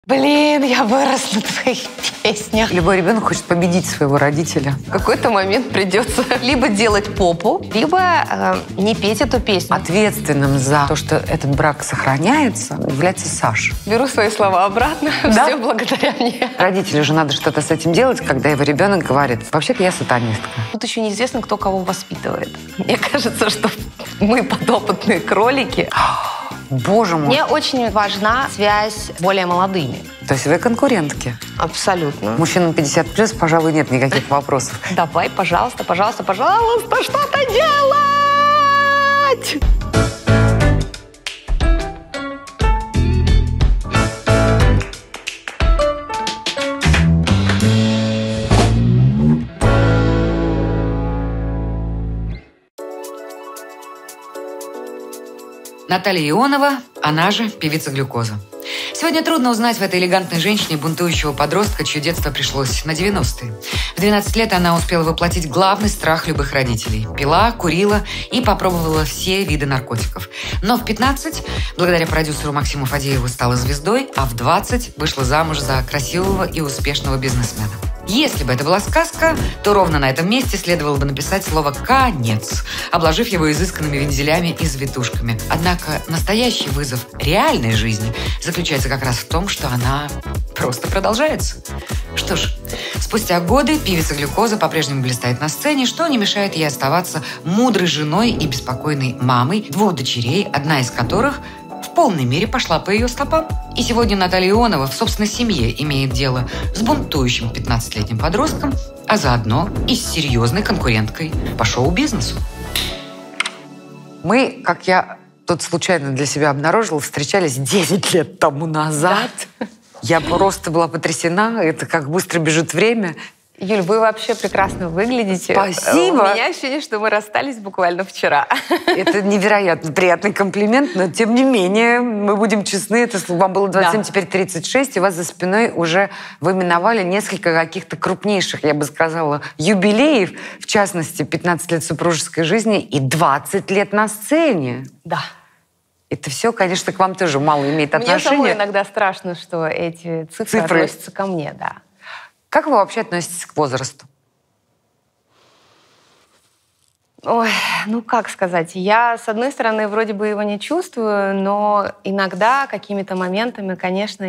Блин, я вырос на твоих песнях. Любой ребенок хочет победить своего родителя. В какой-то момент придется либо делать попу, либо не петь эту песню. Ответственным за то, что этот брак сохраняется, является Саша. Беру свои слова обратно. Да? Все благодаря мне. Родителю же надо что-то с этим делать, когда его ребенок говорит: вообще-то я сатанистка. Тут еще неизвестно, кто кого воспитывает. Мне кажется, что мы подопытные кролики. Боже мой. Мне очень важна связь с более молодыми. То есть вы конкурентки? Абсолютно. Мужчинам 50+, пожалуй, нет никаких вопросов. Давай, пожалуйста, пожалуйста, пожалуйста, что-то делать! Наталья Ионова, она же певица «Глюкоза». Сегодня трудно узнать в этой элегантной женщине бунтующего подростка, чье детство пришлось на 90-е. В 12 лет она успела воплотить главный страх любых родителей. Пила, курила и попробовала все виды наркотиков. Но в 15, благодаря продюсеру Максиму Фадееву, стала звездой, а в 20 вышла замуж за красивого и успешного бизнесмена. Если бы это была сказка, то ровно на этом месте следовало бы написать слово «конец», обложив его изысканными вензелями и завитушками. Однако настоящий вызов реальной жизни заключается как раз в том, что она просто продолжается. Что ж, спустя годы певица «Глюкоза» по-прежнему блистает на сцене, что не мешает ей оставаться мудрой женой и беспокойной мамой 2 дочерей, одна из которых в полной мере пошла по ее стопам. И сегодня Наталья Ионова в собственной семье имеет дело с бунтующим 15-летним подростком, а заодно и с серьезной конкуренткой по шоу-бизнесу. Мы, как я тут случайно для себя обнаружила, встречались 10 лет тому назад. Да. Я просто была потрясена. Это как быстро бежит время. Юль, вы вообще прекрасно выглядите. Спасибо. У меня ощущение, что мы расстались буквально вчера. Это невероятно приятный комплимент, но тем не менее, мы будем честны, это вам было 27, да. Теперь 36, и у вас за спиной уже вы миновали несколько каких-то крупнейших, я бы сказала, юбилеев, в частности, 15 лет супружеской жизни и 20 лет на сцене. Да. Это все, конечно, к вам тоже мало имеет отношения. Мне самой иногда страшно, что эти цифры относятся ко мне, да. Как вы вообще относитесь к возрасту? Ой, ну как сказать. Я, с одной стороны, вроде бы его не чувствую, но иногда какими-то моментами, конечно,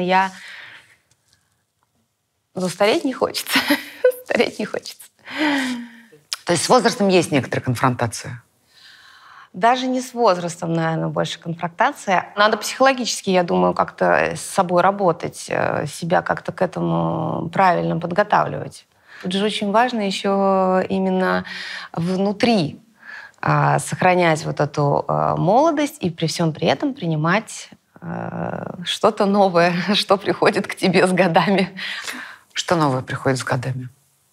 стареть не хочется. Стареть не хочется. То есть с возрастом есть некоторая конфронтация? Даже не с возрастом, наверное, больше конфронтация. Надо психологически, я думаю, как-то с собой работать, себя как-то к этому правильно подготавливать. Тут же очень важно еще именно внутри сохранять вот эту молодость и при всем при этом принимать что-то новое, что приходит к тебе с годами. Что новое приходит с годами?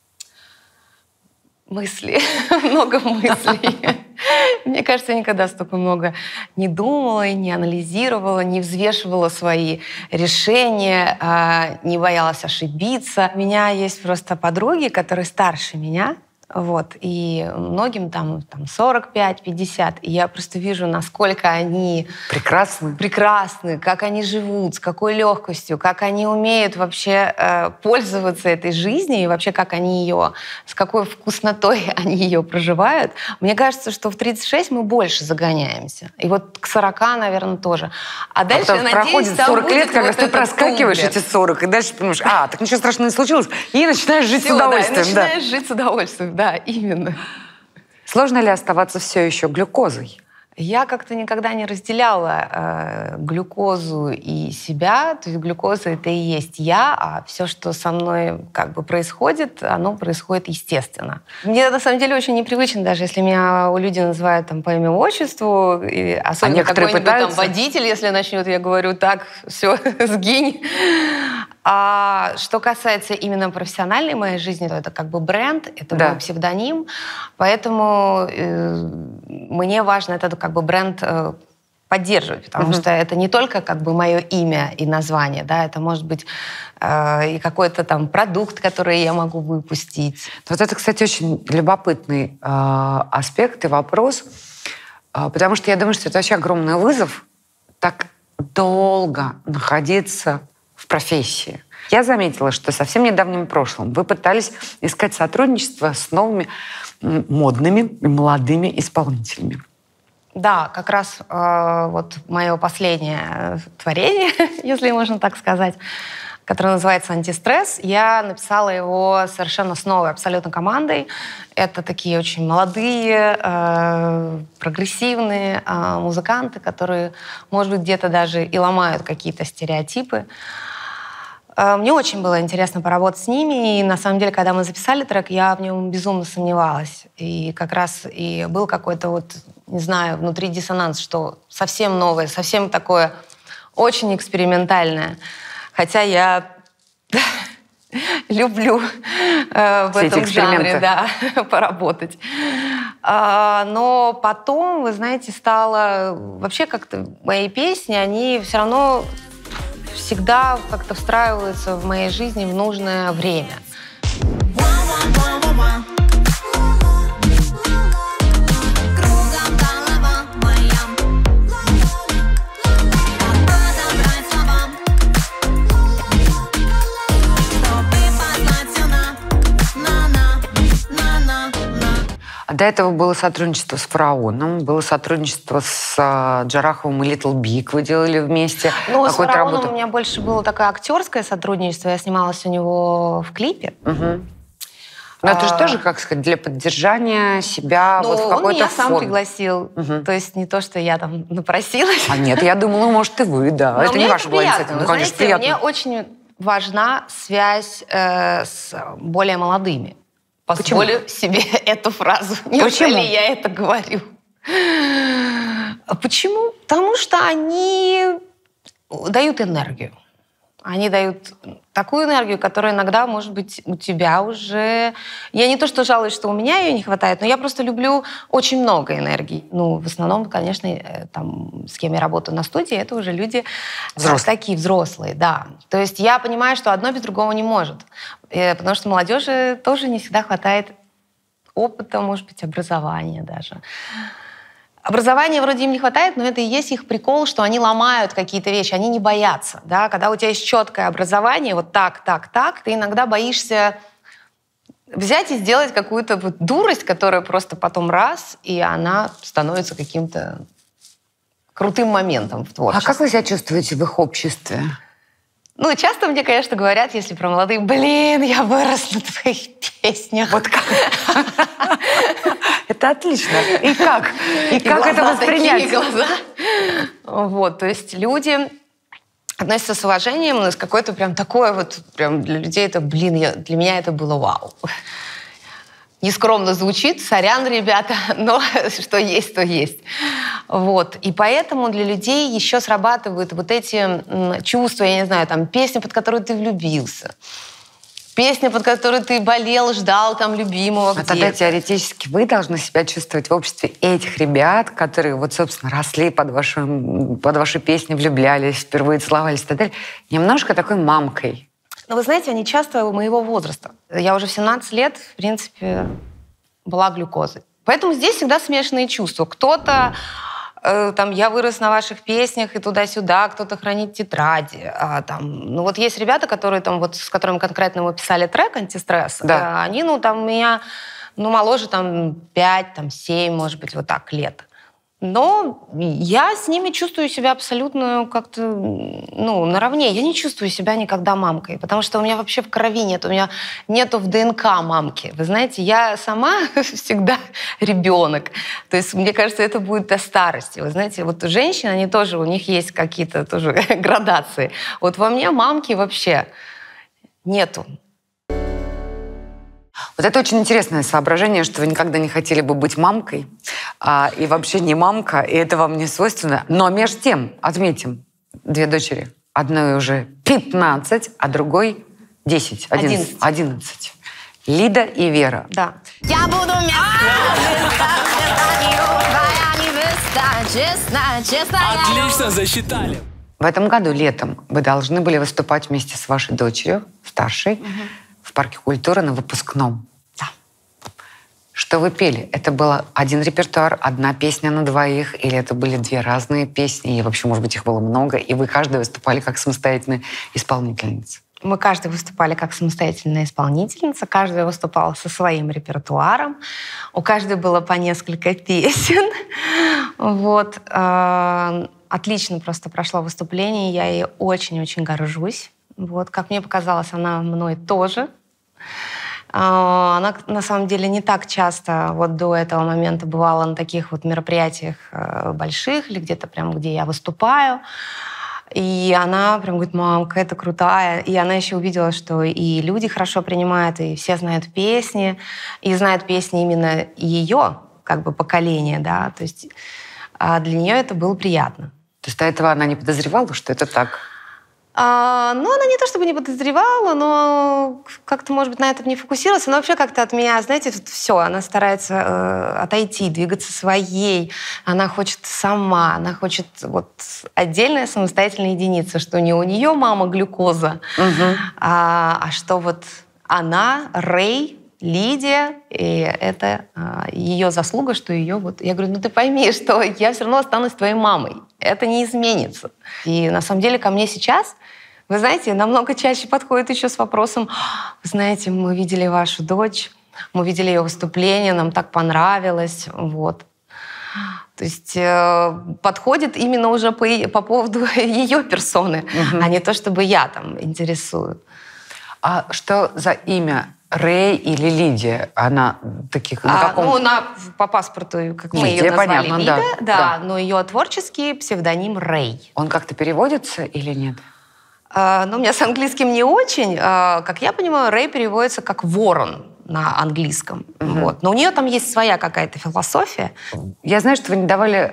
Мысли. Много мыслей. Мне кажется, я никогда столько много не думала, не анализировала, не взвешивала свои решения, не боялась ошибиться. У меня есть просто подруги, которые старше меня, вот, и многим там 45-50. И я просто вижу, насколько они прекрасны, как они живут, с какой легкостью, как они умеют вообще пользоваться этой жизнью и вообще как они ее, с какой вкуснотой они ее проживают. Мне кажется, что в 36 мы больше загоняемся. И вот к 40, наверное, тоже. А дальше, я надеюсь, проходит 40 лет, когда ты проскакиваешь эти 40, и дальше понимаешь, так ничего страшного не случилось, и начинаешь жить с удовольствием. Да, начинаешь жить с удовольствием. Да, именно. Сложно ли оставаться все еще глюкозой? Я как-то никогда не разделяла глюкозу и себя. То есть глюкоза — это и есть я, а все, что со мной как бы происходит, оно происходит естественно. Мне на самом деле очень непривычно, даже если меня люди называют там по имя-отчеству, особенно какой-нибудь там водитель, если начнет, я говорю, так, все, сгинь. А что касается именно профессиональной моей жизни, то это как бы бренд, это мой псевдоним, поэтому мне важно это как бы бренд поддерживать, потому что это не только как бы мое имя и название, да, это может быть и какой-то там продукт, который я могу выпустить. Вот это, кстати, очень любопытный аспект и вопрос, потому что я думаю, что это вообще огромный вызов так долго находиться в профессии. Я заметила, что совсем недавнем прошлом вы пытались искать сотрудничество с новыми модными и молодыми исполнителями. Да, как раз вот мое последнее творение, если можно так сказать, которое называется «Антистресс». Я написала его совершенно с новой абсолютно командой. Это такие очень молодые, прогрессивные музыканты, которые, может быть, где-то даже и ломают какие-то стереотипы. Мне очень было интересно поработать с ними, и на самом деле, когда мы записали трек, я в нем безумно сомневалась. И как раз и был какой-то вот, не знаю, внутри диссонанс, что совсем новое, совсем такое очень экспериментальное. Хотя я люблю в этом жанре поработать. Но потом, вы знаете, стало... Вообще как-то мои песни, они все равно всегда как-то встраиваются в моей жизни в нужное время. До этого было сотрудничество с «Фараоном», было сотрудничество с Джараховым и Little Big. Вы делали вместе с «Фараоном» у меня больше было такое актерское сотрудничество. Я снималась у него в клипе. Угу. Но это же тоже, как сказать, для поддержания себя вот в какой-то он меня форме. сам пригласил. Угу. То есть не то, что я там напросилась. А нет, я думала, может, и вы, да. Но это не ваша была инициатива. Ну, конечно, приятно. Мне очень важна связь с более молодыми. Позволю себе эту фразу. Неужели я это говорю? Почему? Потому что они дают энергию. Они дают такую энергию, которая иногда, может быть, у тебя уже... Я не то что жалуюсь, что у меня ее не хватает, но я просто люблю очень много энергии. Ну, в основном, конечно, там, с кем я работаю на студии, это уже люди такие взрослые, да. То есть я понимаю, что одно без другого не может. Потому что молодежи тоже не всегда хватает опыта, может быть, образования даже. Образования вроде им не хватает, но это и есть их прикол, что они ломают какие-то вещи, они не боятся. Да? Когда у тебя есть четкое образование, вот так, ты иногда боишься взять и сделать какую-то вот дурость, которая просто потом раз, и она становится каким-то крутым моментом в творчестве. А как вы себя чувствуете в их обществе? Ну, часто мне, конечно, говорят, если про молодых, я вырос на твоих песнях. Вот как? Это отлично. И как? И как это воспринять? Такие глаза. Вот, то есть люди относятся с уважением, но с какой-то прям такое вот, прям для людей это, для меня это было вау. Нескромно звучит, сорян, ребята, но что есть, то есть. Вот. И поэтому для людей еще срабатывают вот эти чувства, я не знаю, там, песня, под которую ты влюбился, песня, под которую ты болел, ждал там любимого где-то. Тогда теоретически вы должны себя чувствовать в обществе этих ребят, которые вот, собственно, росли под ваши песни, влюблялись, впервые целовались и так далее, немножко такой мамкой. Но вы знаете, они часто моего возраста. Я уже в 17 лет, в принципе, была глюкозой. Поэтому здесь всегда смешанные чувства. Кто-то, там, я вырос на ваших песнях и туда-сюда, кто-то хранит тетради. Ну вот есть ребята, которые, там, вот, с которыми конкретно мы писали трек «Антистресс». Да. Они, там, меня, моложе, там, 5, там, 7, может быть, вот так, лет. Но я с ними чувствую себя абсолютно как-то, наравне. Я не чувствую себя никогда мамкой, потому что у меня вообще в крови нет, у меня нету в ДНК мамки. Вы знаете, я сама всегда ребенок. То есть, мне кажется, это будет до старости. Вы знаете, вот женщины, они тоже, у них есть какие-то тоже градации. Вот во мне мамки вообще нету. Вот это очень интересное соображение, что вы никогда не хотели бы быть мамкой, и вообще не мамка, и это вам не свойственно. Но между тем, отметим, 2 дочери. Одной уже 15, а другой 10, 11. Лида и Вера. Да. Я буду Отлично засчитали. В этом году, летом, вы должны были выступать вместе с вашей дочерью, старшей, в Парке культуры на выпускном. Да. Что вы пели? Это был один репертуар, одна песня на двоих, или это были две разные песни, и вообще, может быть, их было много, и вы каждая выступали как самостоятельная исполнительница? Мы каждый выступали как самостоятельная исполнительница, каждая выступала со своим репертуаром, у каждой было по несколько песен. Вот. Отлично просто прошло выступление, я ей очень-очень горжусь. Вот. Как мне показалось, она мной тоже. Она, на самом деле, не так часто вот до этого момента бывала на таких вот мероприятиях больших или где-то прям, где я выступаю. И она прям говорит: мам, какая-то крутая. И она еще увидела, что и люди хорошо принимают, и все знают песни, и знают песни именно ее как бы поколения, да. То есть для нее это было приятно. То есть до этого она не подозревала, что это так? Ну, она не то чтобы не подозревала, но как-то, может быть, на этом не фокусировалась. Она вообще как-то от меня, знаете, все, она старается отойти, двигаться своей. Она хочет сама, она хочет вот отдельная самостоятельная единица, что не у нее мама глюкоза, а что вот она, Рэй, Лидия, и это ее заслуга, что ее вот... Я говорю, ну ты пойми, что я все равно останусь твоей мамой. Это не изменится. И на самом деле ко мне сейчас, вы знаете, намного чаще подходит еще с вопросом: вы знаете, мы видели вашу дочь, мы видели ее выступление, нам так понравилось. Вот. То есть подходит именно уже по поводу ее персоны, а не то, чтобы я там интересую. А что за имя? Рэй или Лидия? Она таких... Ну, она по паспорту, как мы ее назвали, понятно, Лида, да, но ее творческий псевдоним Рэй. Он как-то переводится или нет? Ну, у меня с английским не очень. Как я понимаю, Рэй переводится как ворон на английском. Вот. Но у нее там есть своя какая-то философия. Я знаю, что вы не давали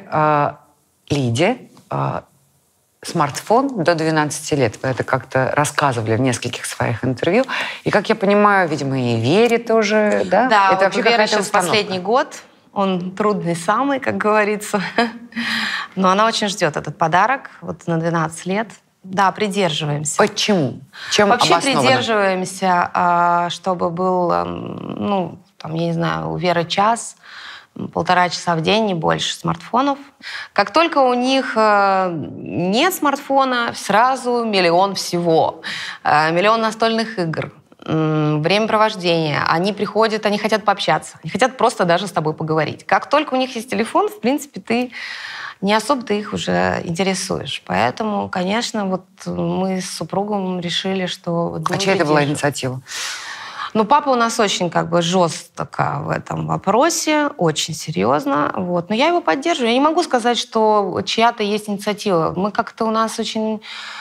Лиде смартфон до 12 лет. Вы это как-то рассказывали в нескольких своих интервью. И, как я понимаю, видимо, и Вере тоже, да? Да, это вообще Вера сейчас последний год. Он трудный самый, как говорится. Но она очень ждет этот подарок вот на 12 лет. Да, придерживаемся. Почему? Чем вообще обосновано? Придерживаемся, чтобы был, ну, там, я не знаю, у Веры час, 1,5 часа в день, не больше смартфонов. Как только у них нет смартфона, сразу миллион всего. Миллион настольных игр, времяпровождение. Они приходят, они хотят пообщаться, они хотят просто даже с тобой поговорить. Как только у них есть телефон, в принципе, ты не особо их уже интересуешь. Поэтому, конечно, вот мы с супругом решили, что... А чья это была инициатива? Ну, папа у нас очень как бы жестко в этом вопросе, очень серьезно. Вот. Но я его поддерживаю. Я не могу сказать, что чья-то есть инициатива. Мы как-то у нас очень...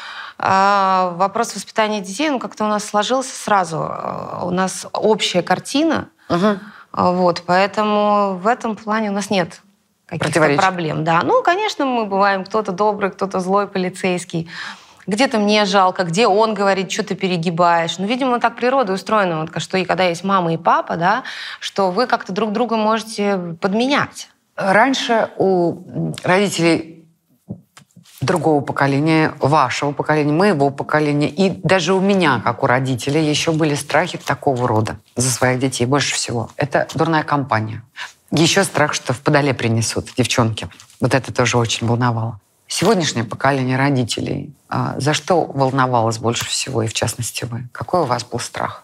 вопрос воспитания детей, ну, как-то у нас сложился сразу. У нас общая картина. Вот, поэтому в этом плане у нас нет каких-то проблем. Да. Ну, конечно, мы бываем кто-то добрый, кто-то злой полицейский. Где-то мне жалко, где он говорит, что ты перегибаешь. Ну, видимо, так природа устроена, вот, что и когда есть мама и папа, да, что вы как-то друг друга можете подменять. Раньше у родителей другого поколения, вашего поколения, моего поколения, и даже у меня, как у родителей, еще были страхи такого рода за своих детей больше всего. Это дурная компания. Еще страх, что в подоле принесут девчонки. Вот это тоже очень волновало. Сегодняшнее поколение родителей, за что волновалось больше всего, и в частности вы? Какой у вас был страх?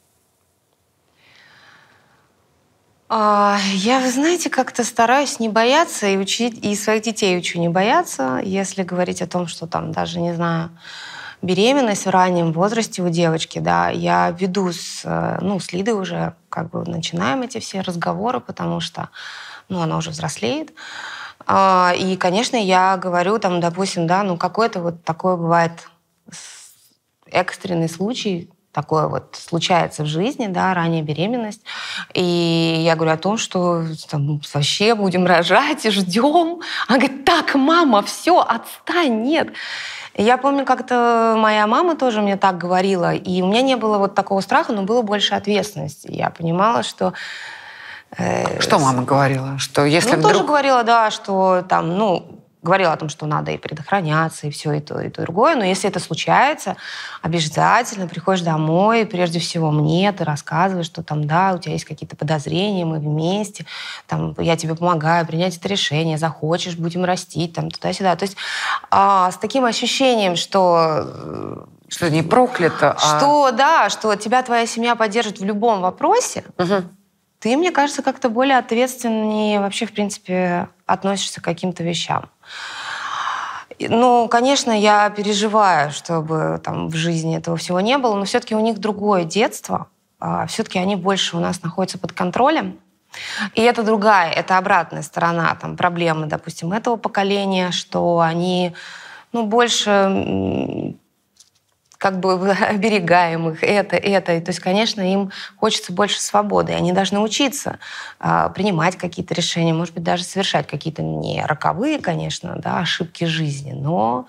Я, вы знаете, как-то стараюсь не бояться и учить, и своих детей учу не бояться. Если говорить о том, что там даже, не знаю, беременность в раннем возрасте у девочки, да, я веду с Лидой уже, как бы начинаем эти все разговоры, потому что, она уже взрослеет. И, конечно, я говорю, там, допустим, да, какой-то вот такой бывает экстренный случай, такое вот случается в жизни, да, ранняя беременность. И я говорю о том, что там, вообще будем рожать и ждем. Она говорит: так, мама, все, отстань, нет. И я помню, как-то моя мама тоже мне так говорила, и у меня не было вот такого страха, но было больше ответственности. Я понимала, что... Что мама говорила? Что если вдруг... тоже говорила, да, что там, говорила о том, что надо и предохраняться, и все, и то, и другое. Но если это случается, обязательно приходишь домой, прежде всего мне, ты рассказываешь, что там, да, у тебя есть какие-то подозрения, мы вместе, там, я тебе помогаю принять это решение, захочешь, будем растить, там, туда-сюда. То есть с таким ощущением, что не проклято, что, да, что тебя твоя семья поддержит в любом вопросе, ты, мне кажется, как-то более ответственнее вообще, в принципе, относишься к каким-то вещам. Ну, конечно, я переживаю, чтобы там в жизни этого всего не было, но все-таки у них другое детство, все-таки они больше у нас находятся под контролем. И это другая, это обратная сторона там, проблемы, допустим, этого поколения, что они больше как бы оберегаем их, это. То есть, конечно, им хочется больше свободы. И они должны учиться принимать какие-то решения, может быть, даже совершать какие-то не роковые, конечно, да, ошибки жизни, но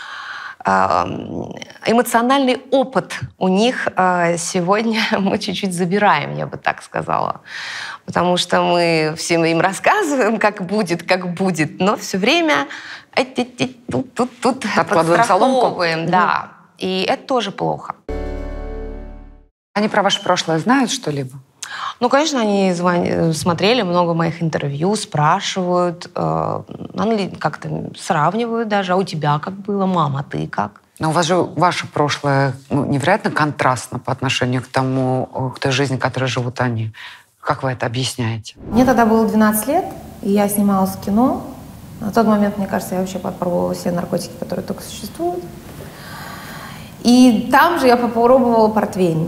эмоциональный опыт у них сегодня мы чуть-чуть забираем, я бы так сказала. Потому что мы всем им рассказываем, как будет, но все время тут подстраховываем, да. И это тоже плохо. Они про ваше прошлое знают что-либо? Ну, конечно, они смотрели много моих интервью, спрашивают, как-то сравнивают даже. А у тебя как было? Мама, ты как? Но у вас же ваше прошлое невероятно контрастно по отношению к той жизни, которой живут они. Как вы это объясняете? Мне тогда было 12 лет, и я снималась в кино. На тот момент, мне кажется, я вообще попробовала все наркотики, которые только существуют. И там же я попробовала портвейн.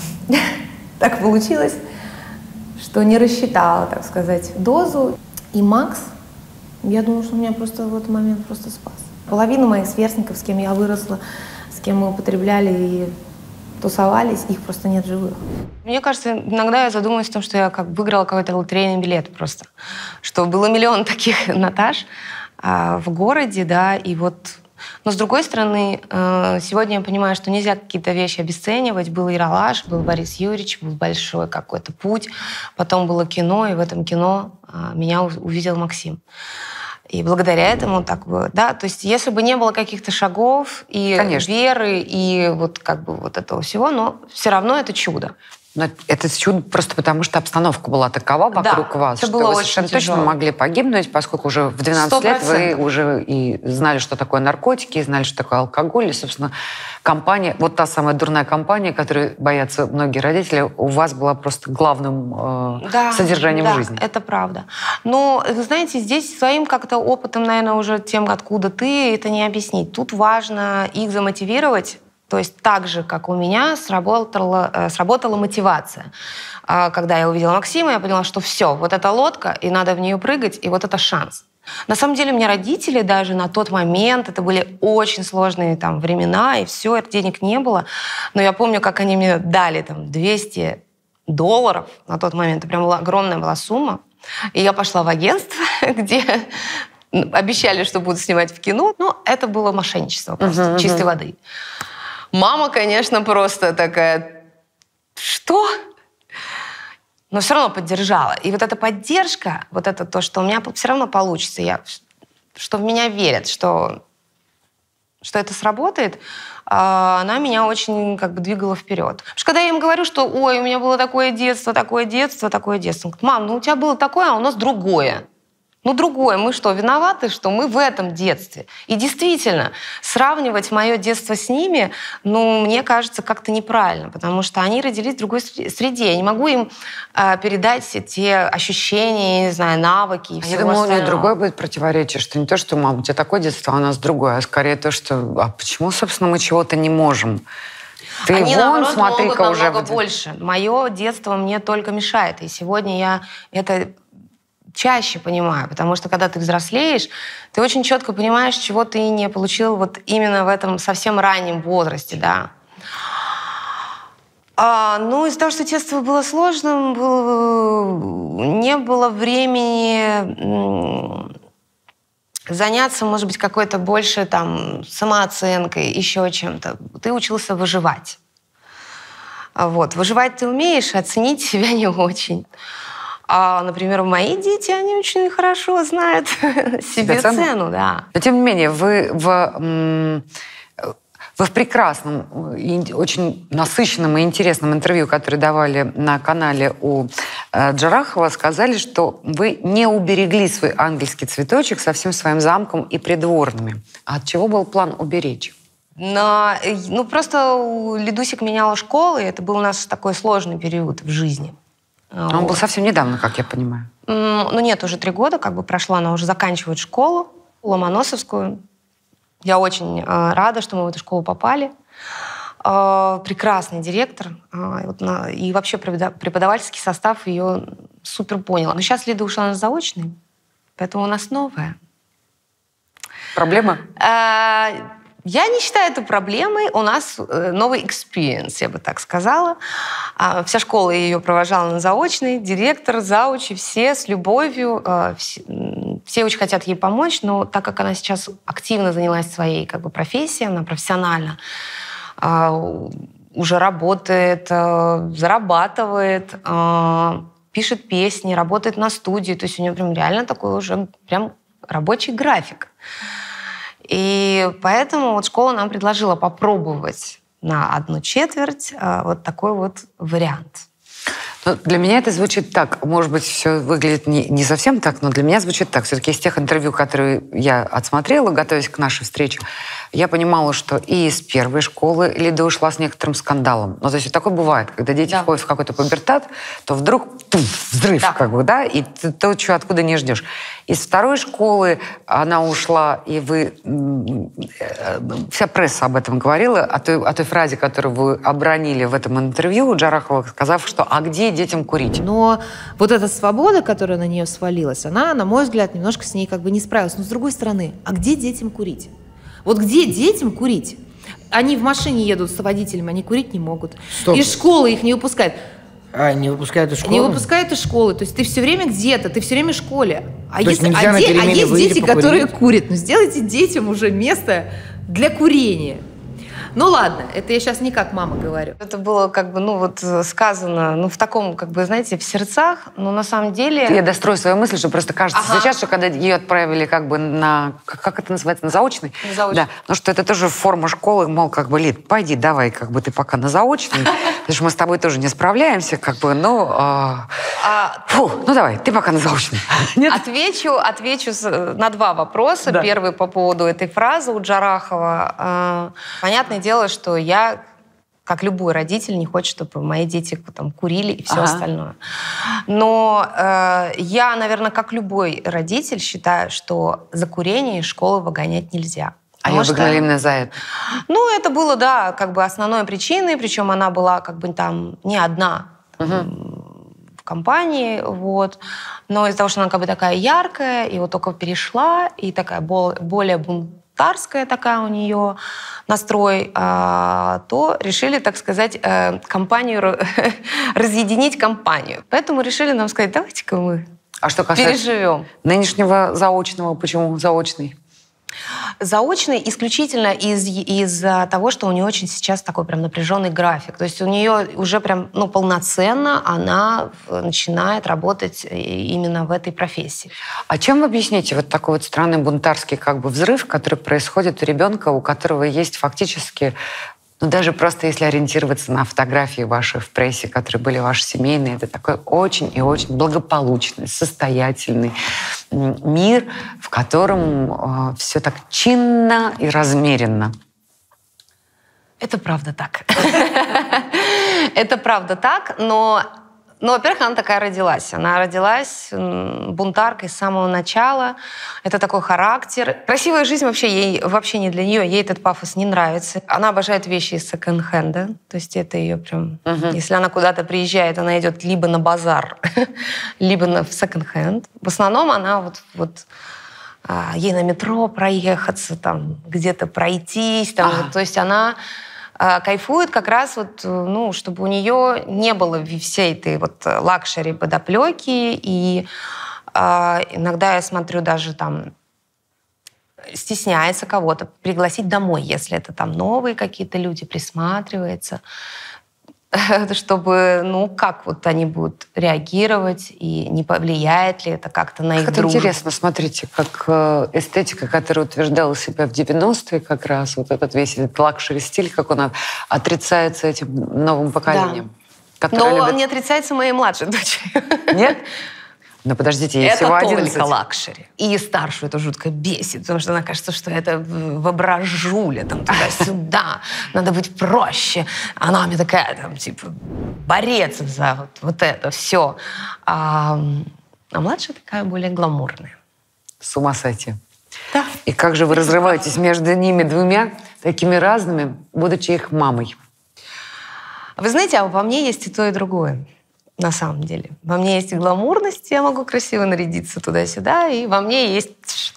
Так получилось, что не рассчитала, так сказать, дозу. И Макс, я думаю, что меня просто в этот момент просто спас. Половина моих сверстников, с кем я выросла, с кем мы употребляли и тусовались, их просто нет живых. Мне кажется, иногда я задумываюсь о том, что я как выиграла какой-то лотерейный билет просто. Что было миллион таких Наташ в городе, да, и вот... Но, с другой стороны, сегодня я понимаю, что нельзя какие-то вещи обесценивать. Был Ералаш, был Борис Юрьевич, был большой какой-то путь. Потом было кино, и в этом кино меня увидел Максим. И благодаря этому так было, да. То есть если бы не было каких-то шагов и веры, и вот как бы вот этого всего, но все равно это чудо. Но это чудо просто потому, что обстановка была такова вокруг вас, что вы совершенно точно могли погибнуть, поскольку уже в 12 100%. Лет вы уже и знали, что такое наркотики, и знали, что такое алкоголь, и, собственно, компания, вот та самая дурная компания, которой боятся многие родители, у вас была просто главным содержанием жизни. Да, это правда. Но, вы знаете, здесь своим как-то опытом, наверное, уже тем, откуда ты, это не объяснить. Тут важно их замотивировать. То есть так же, как у меня, сработала мотивация. Когда я увидела Максима, я поняла, что все, вот эта лодка, и надо в нее прыгать, и вот это шанс. На самом деле, мне родители даже на тот момент, это были очень сложные там времена, и все, денег не было. Но я помню, как они мне дали там $200 на тот момент. Это прям огромная была сумма. И я пошла в агентство, где обещали, что будут снимать в кино. Но это было мошенничество просто, чистой воды. Мама, конечно, просто такая, что? Но все равно поддержала. И вот эта поддержка, вот это то, что у меня все равно получится, что в меня верят, что это сработает, она меня очень как бы двигала вперед. Потому что когда я им говорю, что ой, у меня было такое детство, он говорит, мам, ну у тебя было такое, а у нас другое. Ну, другое. Мы что, виноваты, что мы в этом детстве? И действительно, сравнивать мое детство с ними, мне кажется, как-то неправильно, потому что они родились в другой среде. Я не могу им передать те ощущения, не знаю, навыки и всего остального. Я думала, другое будет противоречие, что не то, что, мама, у тебя такое детство, а у нас другое, а скорее то, что, а почему, собственно, мы чего-то не можем? Они, наоборот, могут намного больше. Мое детство мне только мешает. И сегодня я это чаще понимаю, потому что когда ты взрослеешь, ты очень четко понимаешь, чего ты не получил вот именно в этом совсем раннем возрасте, да. Из-за того, что детство было сложным, не было времени заняться, может быть, какой-то больше там самооценкой, еще чем-то. Ты учился выживать. Выживать ты умеешь, оценить себя не очень. А, например, мои дети, они очень хорошо знают себе цену, да. Но, тем не менее, вы в прекрасном, очень насыщенном и интересном интервью, которое давали на канале у Джарахова, сказали, что вы не уберегли свой ангельский цветочек со всем своим замком и придворными. А от чего был план уберечь? Просто Лидусик меняла школы, и это был у нас такой сложный период в жизни. Он был совсем недавно, как я понимаю. Нет, уже 3 года прошло, она уже заканчивает школу Ломоносовскую. Я очень рада, что мы в эту школу попали. Прекрасный директор. И вообще преподавательский состав ее супер понял. Но сейчас Лида ушла на заочный, поэтому у нас новая. Проблема? Я не считаю это проблемой. У нас новый experience, я бы так сказала. Вся школа ее провожала на заочный. Директор, заучи, все с любовью. Все очень хотят ей помочь, но так как она сейчас активно занялась своей профессией, она профессионально уже работает, зарабатывает, пишет песни, работает на студии. То есть у нее прям реально такой уже прям рабочий график. И поэтому школа нам предложила попробовать на 1/4 вот такой вот вариант. Ну, для меня это звучит так. Может быть, все выглядит не совсем так, но для меня звучит так. Все-таки из тех интервью, которые я отсмотрела, готовясь к нашей встрече, я понимала, что и из первой школы Лида ушла с некоторым скандалом. Ну, то есть такое бывает, когда дети входят в какой-то пубертат, то вдруг взрыв, и то, чего откуда не ждешь. Из второй школы она ушла, и вся пресса об этом говорила, о той фразе, которую вы обронили в этом интервью, Джарахова, сказав, что «а где детям курить?» Но вот эта свобода, которая на нее свалилась, она, на мой взгляд, немножко с ней не справилась. Но с другой стороны, а где детям курить? Вот где детям курить? Они в машине едут с водителем, они курить не могут. Стоп. Из школы их не выпускают. Не выпускают из школы? Не выпускают из школы. То есть ты все время где-то, ты все время в школе. А есть дети, которые курят. Ну сделайте детям уже место для курения. Ну ладно, это я сейчас не как мама говорю. Это было сказано, в таком, знаете, в сердцах, но на самом деле... Я дострою свою мысль, что просто кажется сейчас, что когда ее отправили на... Как это называется? На заочный? На заочный. Да, ну что это тоже форма школы, мол, Лид, пойди, давай, ты пока на заочный, потому что мы с тобой тоже не справляемся, давай, ты пока на заочный. Отвечу на 2 вопроса. Да. Первый по поводу этой фразы у Джарахова. Понятное дело, что я, как любой родитель, не хочет, чтобы мои дети курили и все остальное. Но я, наверное, как любой родитель, считаю, что за курение из школы выгонять нельзя. А ее выгнали именно за это? Это было, основной причиной, причем она была не одна в компании, Но из-за того, что она такая яркая, и только перешла, и такая более бунтарская такая у нее настрой, то решили, так сказать, разъединить компанию. Поэтому решили нам сказать, давайте-ка мы переживем. Нынешнего заочного, почему заочный? Заочный исключительно из-за того, что у нее очень сейчас такой прям напряженный график. То есть у нее уже прям полноценно она начинает работать именно в этой профессии. А чем вы объясните такой странный бунтарский взрыв, который происходит у ребенка, у которого есть фактически... даже просто если ориентироваться на фотографии ваши в прессе, которые были ваши семейные, это такой очень и очень благополучный, состоятельный мир, в котором все так чинно и размеренно. Это правда так. Это правда так, но, во-первых, она такая родилась. Она родилась бунтаркой с самого начала. Это такой характер. Красивая жизнь вообще не для нее. Ей этот пафос не нравится. Она обожает вещи из секонд-хенда. То есть это ее прям... Если она куда-то приезжает, она идет либо на базар, либо в секонд-хенд. В основном она ей на метро проехаться, где-то пройтись. То есть она... кайфует как раз чтобы у нее не было всей этой лакшери подоплеки. И иногда я смотрю, даже стесняется кого-то пригласить домой, если это новые какие-то люди, присматривается. чтобы, ну, как вот они будут реагировать, и не повлияет ли это как-то на их Как дружбу. интересно, смотрите, как эстетика, которая утверждала себя в 90-е как раз, вот этот весь этот лакшери-стиль, как он отрицается этим новым поколением. Но любят... не отрицается моей младшей дочери. Нет? Но подождите, ей Это всего 11. только лакшери. И старшую это жутко бесит, потому что она кажется, что это воображуля, там, туда-сюда, надо быть проще. Она мне такая, там, типа, борец за вот это все. А младшая такая более гламурная. С ума сойти. Да. И как же вы разрываетесь между ними двумя, такими разными, будучи их мамой? Вы знаете, а во мне есть и то, и другое. На самом деле. Во мне есть и гламурность, я могу красиво нарядиться туда-сюда, и во мне есть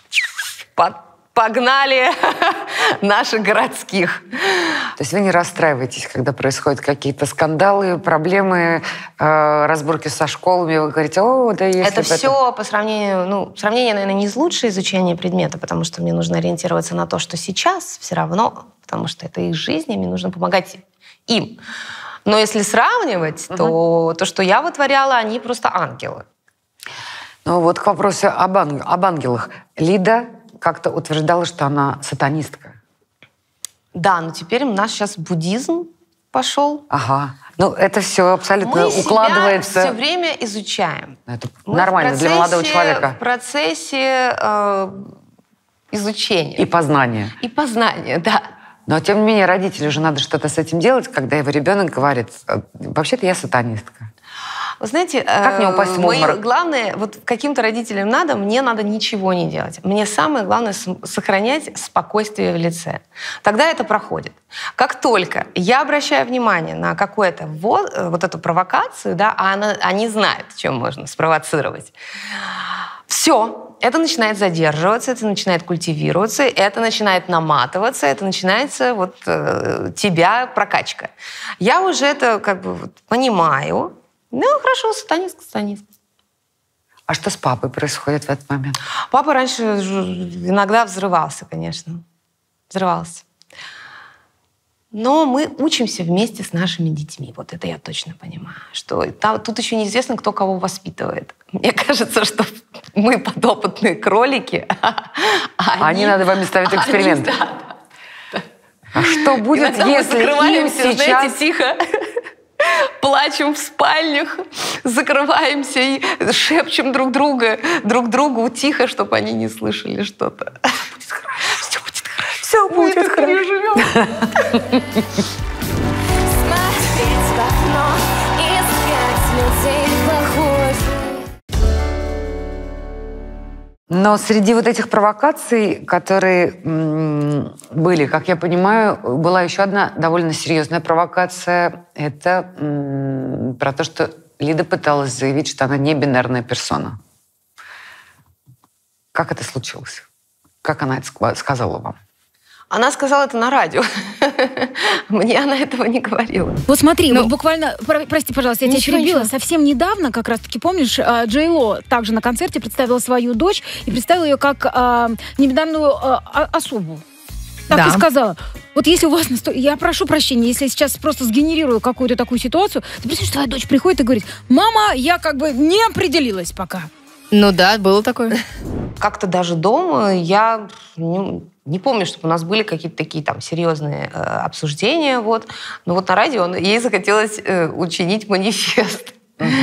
погнали наших городских. То есть вы не расстраиваетесь, когда происходят какие-то скандалы, проблемы, разборки со школами, вы говорите, о, да есть. Это все по сравнению, сравнение, наверное, не из лучшего изучения предмета, потому что мне нужно ориентироваться на то, что сейчас все равно, потому что это их жизнь, и мне нужно помогать им. Но если сравнивать, то то, что я вытворяла, они просто ангелы. Ну вот к вопросу об ангелах. Лида как-то утверждала, что она сатанистка. Да, но теперь у нас сейчас буддизм пошел. Ага. Ну это все абсолютно Мы укладывается. себя все время изучаем. Это нормально для молодого человека. В процессе изучения. И познания. И познания, да. Но, тем не менее, родителю же надо что-то с этим делать, когда его ребенок говорит, вообще-то я сатанистка. Вы знаете, как не упасть в обморок? Главное, вот каким-то родителям мне надо ничего не делать. Мне самое главное сохранять спокойствие в лице. Тогда это проходит. Как только я обращаю внимание на какую-то вот эту провокацию, да, а они знают, чем можно спровоцировать, все. Это начинает задерживаться, это начинает культивироваться, это начинает наматываться, это начинается тебя прокачка. Я уже это понимаю. Ну, хорошо, сатанист. А что с папой происходит в этот момент? Папа раньше иногда взрывался, конечно. Взрывался. Но мы учимся вместе с нашими детьми. Вот это я точно понимаю. Что тут еще неизвестно, кто кого воспитывает. Мне кажется, что мы подопытные кролики. Они надо вами ставить эксперимент. А что будет, иногда если мы закрываемся, им сейчас... знаете, тихо, плачем в спальнях, закрываемся и шепчем друг другу тихо, чтобы они не слышали что-то. Все будет хорошо. Переживем. Смотреть в окно, искать людей похожих. Но среди вот этих провокаций, которые были, как я понимаю, была еще одна довольно серьезная провокация. Это про то, что Лида пыталась заявить, что она не бинарная персона. Как это случилось? Как она это сказала вам? Она сказала это на радио. Мне она этого не говорила. Вот смотри, вот буквально, прости, пожалуйста, я тебя перебила. Совсем недавно, как раз-таки, помнишь, Джей Ло также на концерте представила свою дочь и представила ее как небинарную особу. Так и сказала. Вот если у вас... Я прошу прощения, если я сейчас просто сгенерирую какую-то такую ситуацию, ты представляешь, твоя дочь приходит и говорит, мама, я не определилась пока. Ну да, было такое. Как-то даже дома я не помню, чтобы у нас были какие-то такие там серьезные обсуждения. Вот. Но вот на радио ей захотелось учинить манифест.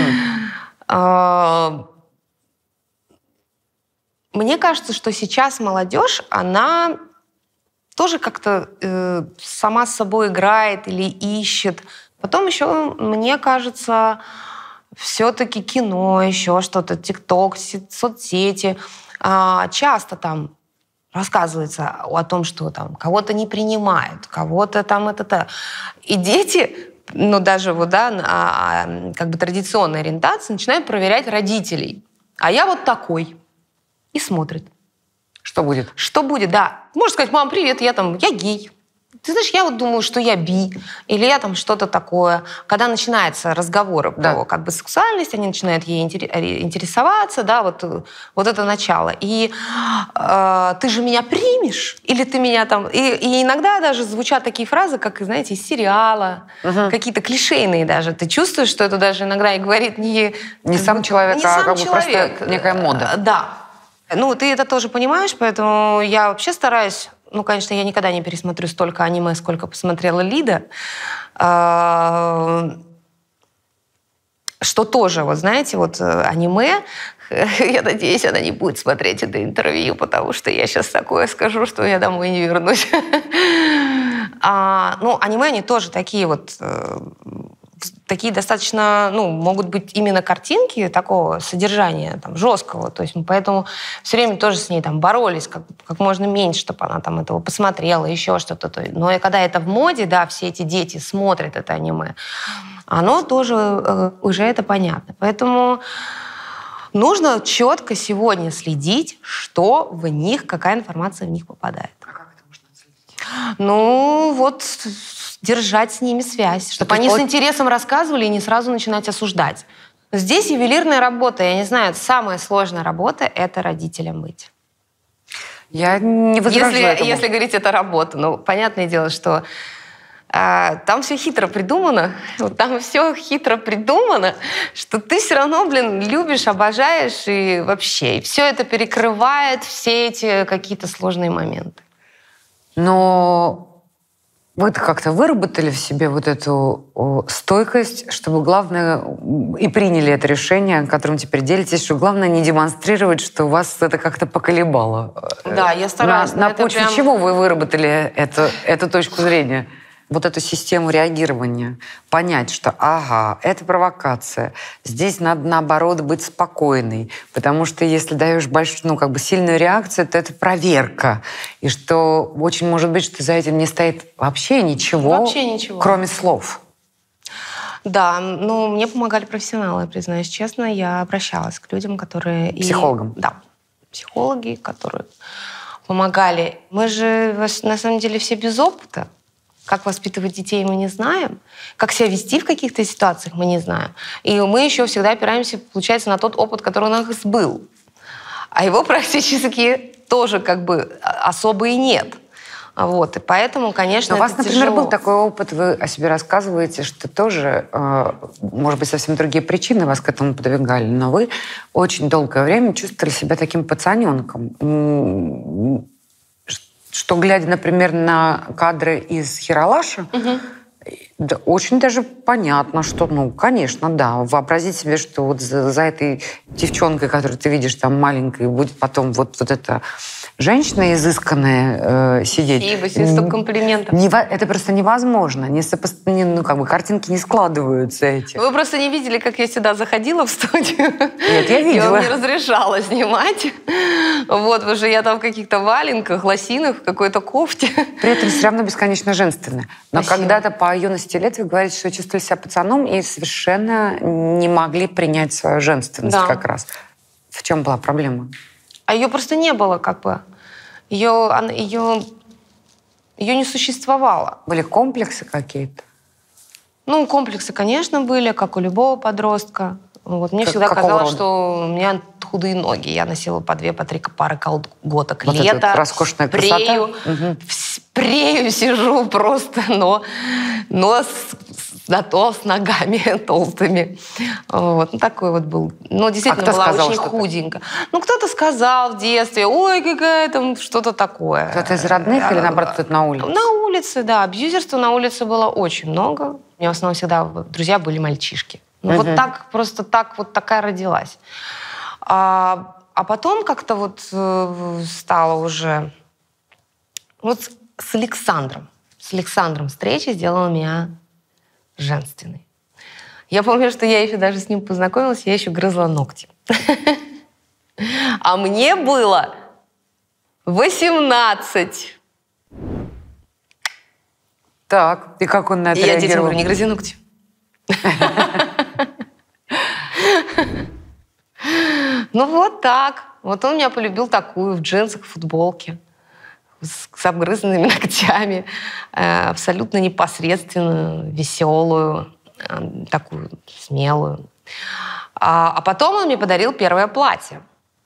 Мне кажется, что сейчас молодежь, она тоже как-то сама с собой играет или ищет. Потом еще, мне кажется, все-таки кино, еще что-то, ТикТок, соцсети. Часто там рассказывается о том, что там кого-то не принимают, кого-то там это. И дети, даже традиционной ориентации, начинают проверять родителей. А я вот такой. И смотрит. Что будет? Что будет, да. Можно сказать, мам, привет, я гей. Ты знаешь, я вот думаю, что я би, или я там что-то такое. Когда начинается разговор про как бы сексуальность, они начинают ей интересоваться, да, вот это начало. И ты же меня примешь? Или ты меня там... И иногда даже звучат такие фразы, как, знаете, из сериала, какие-то клишейные даже. Ты чувствуешь, что это даже иногда и говорит не сам человек, не а сам как бы человек. просто некая мода. Да. Ну, ты это тоже понимаешь, поэтому я вообще стараюсь... Ну, конечно, я никогда не пересмотрю столько аниме, сколько посмотрела Лида. Что тоже, вот знаете, вот аниме, я надеюсь, она не будет смотреть это интервью, потому что я сейчас такое скажу, что я домой не вернусь. Ну, аниме, они тоже такие вот... Такие достаточно, могут быть именно картинки такого содержания, там, жесткого. То есть мы поэтому все время тоже с ней там боролись, как можно меньше, чтобы она там этого посмотрела, еще что-то. Но и когда это в моде, да, все эти дети смотрят это аниме, оно тоже уже это понятно. Поэтому нужно четко сегодня следить, что в них, какая информация в них попадает. А как это можно отследить? Ну, вот... держать с ними связь, чтобы они с интересом рассказывали и не сразу начинать осуждать. Здесь ювелирная работа, я не знаю, самая сложная работа — это родителям быть. Я не возражаю этому. Если говорить, это работа, понятное дело, что там все хитро придумано, что ты все равно, любишь, обожаешь и вообще. И все это перекрывает все эти какие-то сложные моменты. Но... Вы-то как-то выработали в себе вот эту стойкость, чтобы главное, и приняли это решение, которым теперь делитесь, что главное не демонстрировать, что вас это как-то поколебало. Да, я стараюсь. На почве чего вы выработали эту точку зрения? Вот эту систему реагирования. Понять, что, это провокация. Здесь надо, наоборот, быть спокойной. Потому что если даешь сильную реакцию, то это проверка. И что очень может быть, что за этим не стоит вообще ничего. Кроме слов. Да, мне помогали профессионалы, признаюсь честно. Я обращалась к людям, которые... Психологам? Да, психологи, которые помогали. Мы же, на самом деле, все без опыта. Как воспитывать детей, мы не знаем. Как себя вести в каких-то ситуациях, мы не знаем. И мы еще всегда опираемся, получается, на тот опыт, который у нас был. А его практически тоже особо и нет. Вот. И поэтому, конечно, это тяжело. У вас, например, был такой опыт, вы о себе рассказываете, что тоже, может быть, совсем другие причины вас к этому подвигали, но вы очень долгое время чувствовали себя таким пацаненком. Что, глядя, например, на кадры из «Ералаша», да, очень даже понятно, что, конечно, да, вообразить себе, что вот за этой девчонкой, которую ты видишь там маленькой, будет потом вот эта женщина изысканная сидеть. Спасибо, столько комплиментов. Это просто невозможно. Картинки не складываются эти. Вы просто не видели, как я сюда заходила в студию? Нет, я видела. Я вам не разрешала снимать. Потому что я там в каких-то валенках, лосинах, в какой-то кофте. При этом все равно бесконечно женственно. Но когда-то по юности лет вы говорите, что чувствовали себя пацаном и совершенно не могли принять свою женственность как раз. В чем была проблема? А ее просто не было, Ее не существовало. Были комплексы какие-то? Комплексы, конечно, были, как у любого подростка. Мне всегда казалось, что у меня худые ноги. Я носила по 2-3 пары колготок. Лето, это роскошная красота. Прею сижу просто, но зато с ногами толстыми. Такой был. Действительно, была очень худенькая. Кто-то сказал в детстве, ой, какая там, что-то такое. Кто-то из родных или, наоборот, кто-то на улице? На улице, да. Абьюзерства на улице было очень много. У меня в основном всегда друзья были мальчишки. Вот так, просто так, вот такая родилась. А потом как-то стало уже... с Александром. С Александром встреча сделала меня женственной. Я помню, что я еще даже с ним познакомилась, я еще грызла ногти. А мне было 18. Так, и как он на это реагировал? Я детям говорю, не грызи ногти. Так. Он меня полюбил такую, в джинсах, в футболке. с обгрызанными ногтями, абсолютно непосредственную, веселую, такую смелую. А потом он мне подарил первое платье.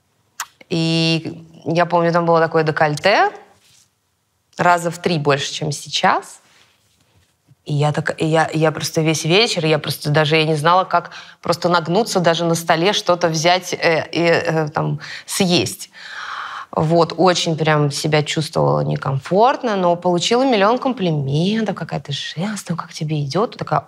И я помню, там было такое декольте, раза в 3 больше, чем сейчас. И я просто весь вечер, я не знала, как просто нагнуться, даже на столе что-то взять и там съесть. Вот, очень прям себя чувствовала некомфортно, но получила миллион комплиментов, какая ты женственная, как тебе идет. Такая,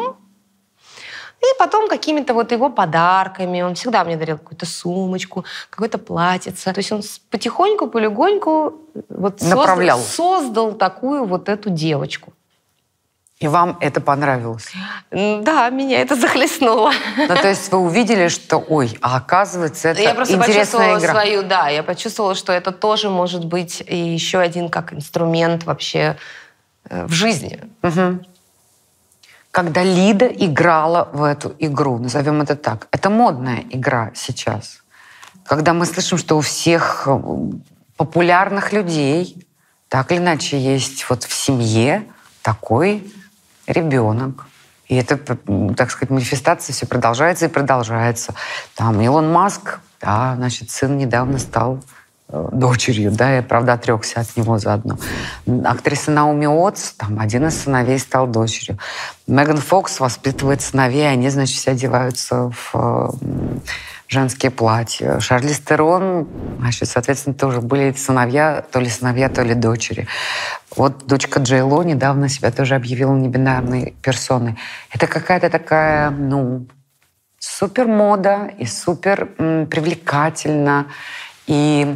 И потом какими-то вот его подарками. Он всегда мне дарил какую-то сумочку, какое-то платьице. То есть он потихоньку, полегоньку вот создал такую вот эту девочку. И вам это понравилось? Да, меня это захлестнуло. Ну, то есть вы увидели, что, оказывается, это я просто интересная игра. Я почувствовала, что это тоже может быть и еще один как инструмент вообще в жизни. Угу. Когда Лида играла в эту игру, назовем это так, это модная игра сейчас. Когда мы слышим, что у всех популярных людей так или иначе есть вот в семье такой ребенок. И это, так сказать, манифестация все продолжается и продолжается. Там Илон Маск, да, значит, сын недавно стал дочерью, да, я, правда, отрекся от него заодно. Актриса Наоми Уотс, там, один из сыновей стал дочерью. Меган Фокс воспитывает сыновей, они, значит, все одеваются в женские платья. Шарлиз Терон, значит, соответственно, тоже были сыновья, то ли дочери. Вот дочка Джей Ло недавно себя тоже объявила небинарной персоной. Это какая-то такая, супер мода и супер привлекательно. И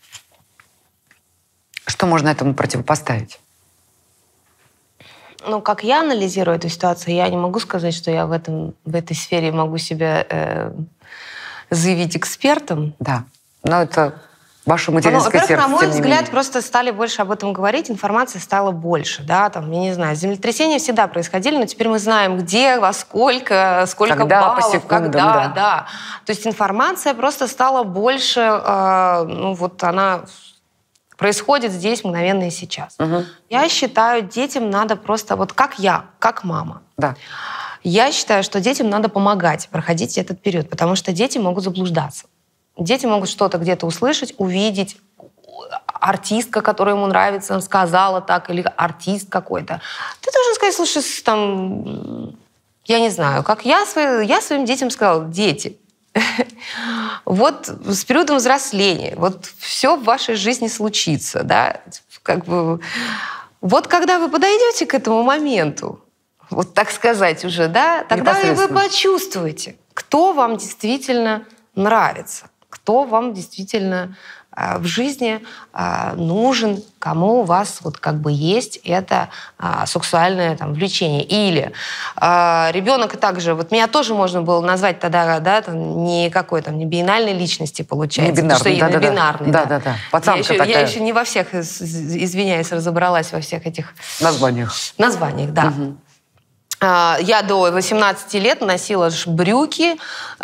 что можно этому противопоставить? Как я анализирую эту ситуацию, я не могу сказать, что я в этой сфере могу себя заявить экспертом. Да, но это ваше материнское сердце. Во-первых, на мой взгляд, просто стали больше об этом говорить, информации стало больше, да, там, я не знаю, землетрясения всегда происходили, но теперь мы знаем, где, во сколько когда, баллов, по секундам, да. То есть информация просто стала больше, она происходит здесь мгновенно и сейчас. Угу. Я считаю, детям надо просто, как мама. Да. Я считаю, что детям надо помогать проходить этот период, потому что дети могут заблуждаться. Дети могут что-то где-то услышать, увидеть. Артистка, которая ему нравится, сказала так, или артист какой-то. Ты должен сказать, слушай, я не знаю, как я своим детям сказала, дети, вот с периодом взросления, вот все в вашей жизни случится, да, вот когда вы подойдете к этому моменту, вот так сказать уже, да, тогда и вы почувствуете, кто вам действительно нравится, кто вам действительно в жизни нужен, кому у вас есть это сексуальное влечение. Или ребенок также, меня тоже можно было назвать тогда, да, не бинарной личности получается. Не бинарный, да. Пацанка такая. Я еще не во всех, извиняюсь, разобралась во всех этих названиях, да. Угу. Я до 18 лет носила брюки,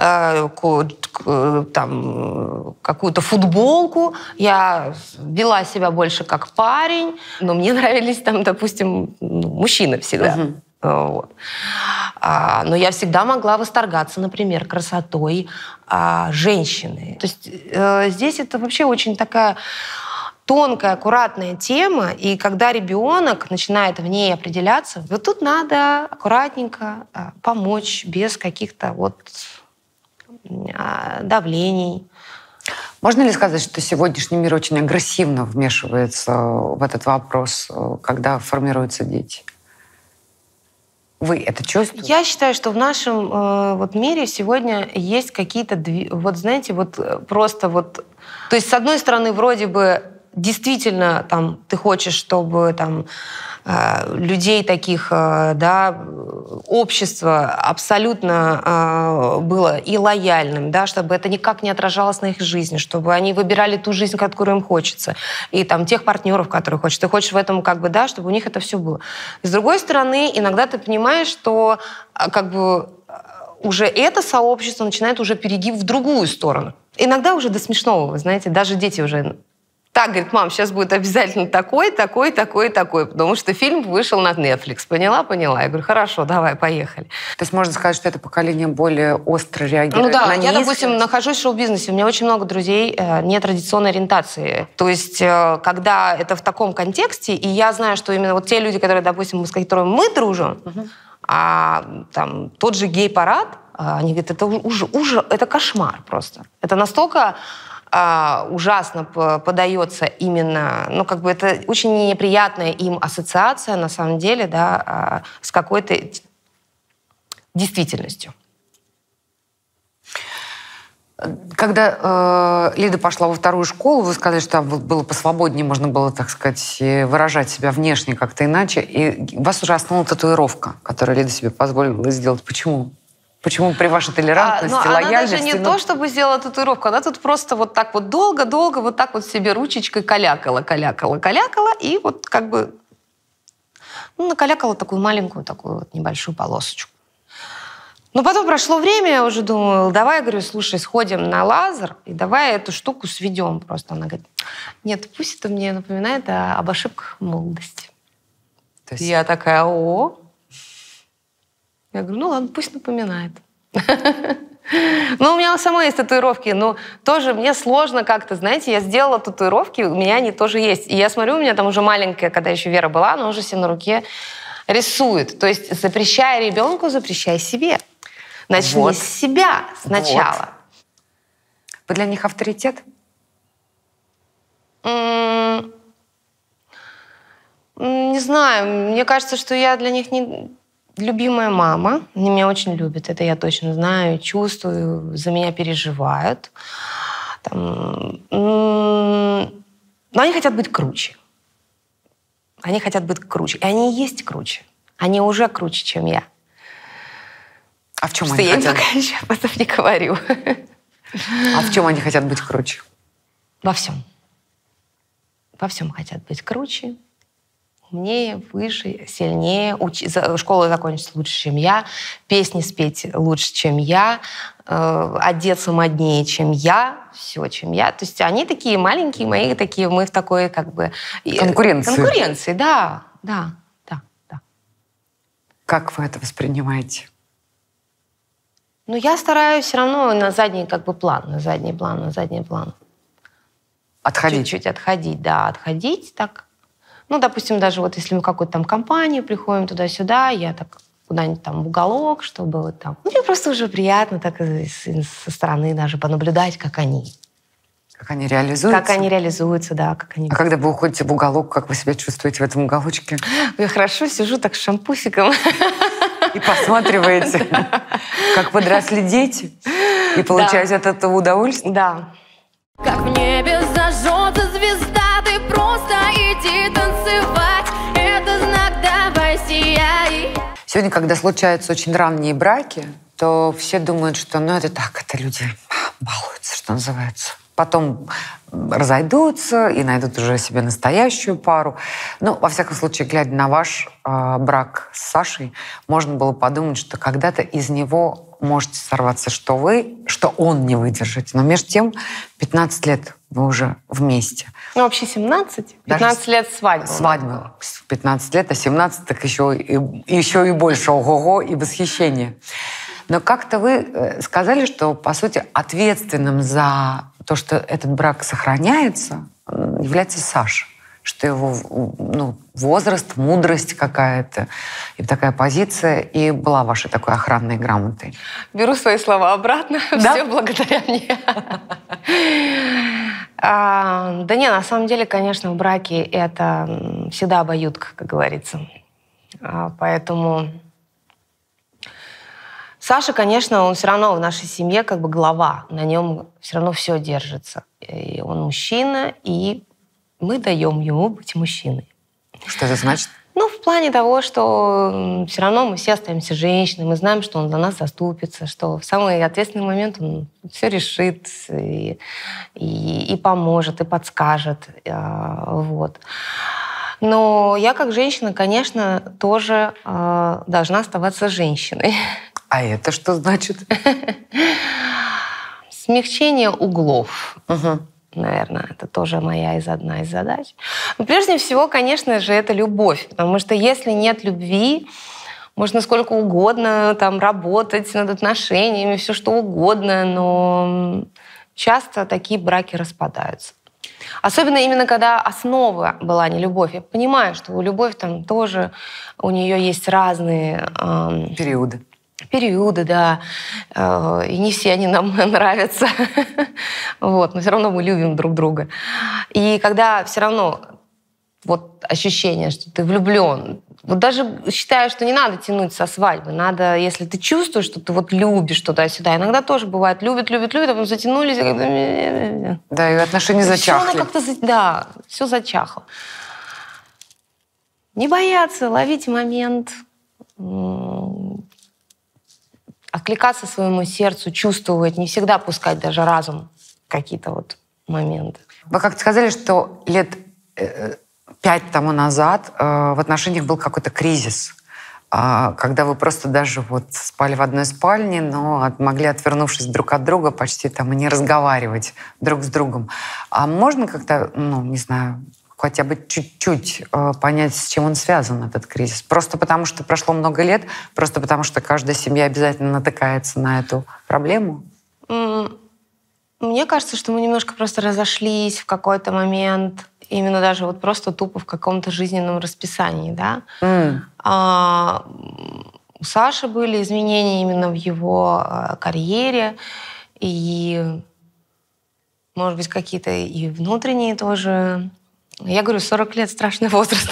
какую-то футболку. Я вела себя больше как парень, но мне нравились допустим, мужчины всегда. Вот. Но я всегда могла восторгаться, например, красотой женщины. То есть здесь это вообще очень такая тонкая, аккуратная тема, и когда ребенок начинает в ней определяться, вот тут надо аккуратненько помочь, без каких-то давлений. Можно ли сказать, что сегодняшний мир очень агрессивно вмешивается в этот вопрос, когда формируются дети? Вы это чувствуете? Я считаю, что в нашем мире сегодня есть какие-то, то есть, с одной стороны, вроде бы действительно ты хочешь, чтобы людей таких, общество абсолютно было и лояльным, да, чтобы это никак не отражалось на их жизни, чтобы они выбирали ту жизнь, которую им хочется, и тех партнеров, которых хочешь. Ты хочешь в этом, чтобы у них это все было. С другой стороны, иногда ты понимаешь, что уже это сообщество начинает уже перегиб в другую сторону. Иногда уже до смешного, вы знаете, даже дети уже Так, говорит, мам, сейчас будет обязательно такой, такой, такой, такой, потому что фильм вышел на Netflix. Поняла? Я говорю, хорошо, давай, поехали. То есть можно сказать, что это поколение более остро реагирует на я, допустим, нахожусь в шоу-бизнесе, у меня очень много друзей нетрадиционной ориентации. То есть, когда это в таком контексте, и я знаю, что именно вот те люди, которые, допустим, с которыми мы дружим, там, тот же гей-парад, они говорят, это уже это кошмар просто. Это настолько ужасно подается именно, это очень неприятная им ассоциация, на самом деле, да, с какой-то действительностью. Когда Лида пошла во вторую школу, вы сказали, что там было посвободнее, можно было, так сказать, выражать себя внешне как-то иначе, и вас уже основала татуировка, которую Лида себе позволила сделать. Почему? Почему при вашей толерантности, лояльности? Она даже не то, чтобы сделала татуировку, она тут просто вот так вот долго-долго вот так вот себе ручечкой калякала, и вот как бы накалякала такую маленькую, такую вот небольшую полосочку. Но потом прошло время, я уже думаю, давай, говорю, слушай, сходим на лазер, и давай эту штуку сведем просто. Она говорит, нет, пусть это мне напоминает об ошибках молодости. То есть... Я такая, Я говорю, ладно, пусть напоминает. У меня у самой есть татуировки, но тоже мне сложно как-то, знаете, я сделала татуировки, у меня они тоже есть. И я смотрю, у меня там уже маленькая, когда еще Вера была, она уже себе на руке рисует. То есть запрещая ребенку, запрещай себе. Начни с себя сначала. Вы для них авторитет? Не знаю, мне кажется, что я для них не... Любимая мама, они меня очень любят, это я точно знаю, чувствую, за меня переживают. Но они хотят быть круче. Они хотят быть круче. И они и есть круче. Они уже круче, чем я. А в чем что они я хотят? пока еще об этом не говорю. А в чем они хотят быть круче? Во всем. Во всем хотят быть круче. Умнее, выше, сильнее, школу закончить лучше, чем я, песни спеть лучше, чем я, одеться моднее, чем я, все, чем я. То есть они такие маленькие, мои такие, мы в такой как бы... Конкуренции, да. Как вы это воспринимаете? Я стараюсь все равно на задний план. Отходить? Чуть-чуть отходить, да, отходить так. Допустим, даже вот если мы в какую-то там компанию приходим туда-сюда, я так куда-нибудь там в уголок, чтобы вот там... Мне просто уже приятно так со стороны даже понаблюдать, как они. Как они реализуются? Как они реализуются, да. А когда вы уходите в уголок, как вы себя чувствуете в этом уголочке? Я хорошо сижу так с шампусиком. И посматриваете, как подросли дети, и получаете от этого удовольствие? Да. Как в небе зажжется звезда, ты просто иди танцевать. Это знак, давай сияй. Сегодня, когда случаются очень ранние браки, то все думают, что это люди балуются, что называется. Потом разойдутся и найдут уже себе настоящую пару. Во всяком случае, глядя на ваш брак с Сашей, можно было подумать, что когда-то из него можете сорваться, что он не выдержит. Но между тем 15 лет вы уже вместе. Вообще 17. 15 лет свадьбы. Свадьба. 15 лет, а 17 так еще и больше. Ого-го и восхищение. Но как-то вы сказали, что, по сути, ответственным за то, что этот брак сохраняется, является Саша. Что его возраст, мудрость какая-то и такая позиция и была вашей такой охранной грамотой. Беру свои слова обратно. Да? Все благодаря мне. Да не, на самом деле, конечно, в браке это всегда обоюдка, как говорится. Поэтому Саша, конечно, он все равно в нашей семье как бы глава. На нем все равно все держится. И он мужчина, и мы даем ему быть мужчиной. Что это значит? В плане того, что все равно мы все остаемся женщинами, мы знаем, что он за нас заступится, что в самый ответственный момент он все решит и поможет, и подскажет. Вот. Но я как женщина, конечно, тоже должна оставаться женщиной. А это что значит? Смягчение углов. Угу. наверное, это тоже одна из задач. Но прежде всего, конечно же, это любовь. Потому что если нет любви, можно сколько угодно там работать над отношениями, все что угодно, но часто такие браки распадаются. Особенно именно когда основа была не любовь. Я понимаю, что любовь там тоже, у нее есть разные... Периоды, да. И не все они нам нравятся. Вот. Но все равно мы любим друг друга. И когда все равно вот ощущение, что ты влюблен, вот даже считаю, что не надо тянуть со свадьбы. Надо, если ты чувствуешь, что ты вот любишь туда-сюда. Иногда тоже бывает, любят, а потом затянулись. Да, и отношения зачахли. Да, все зачахло. Не бояться, ловить момент, откликаться своему сердцу, чувствовать, не всегда пускать даже разум какие-то вот моменты. Вы как-то сказали, что лет 5 тому назад в отношениях был какой-то кризис, когда вы просто даже вот спали в одной спальне, но могли, отвернувшись друг от друга, почти там и не разговаривать друг с другом. А можно как-то, не знаю, хотя бы чуть-чуть понять, с чем он связан, этот кризис? Просто потому, что прошло много лет? Просто потому, что каждая семья обязательно натыкается на эту проблему? Мне кажется, что мы немножко просто разошлись в какой-то момент, именно даже вот просто тупо в каком-то жизненном расписании, да. У Саши были изменения именно в его карьере, и, может быть, какие-то и внутренние тоже. Я говорю, 40 лет — страшный возраст.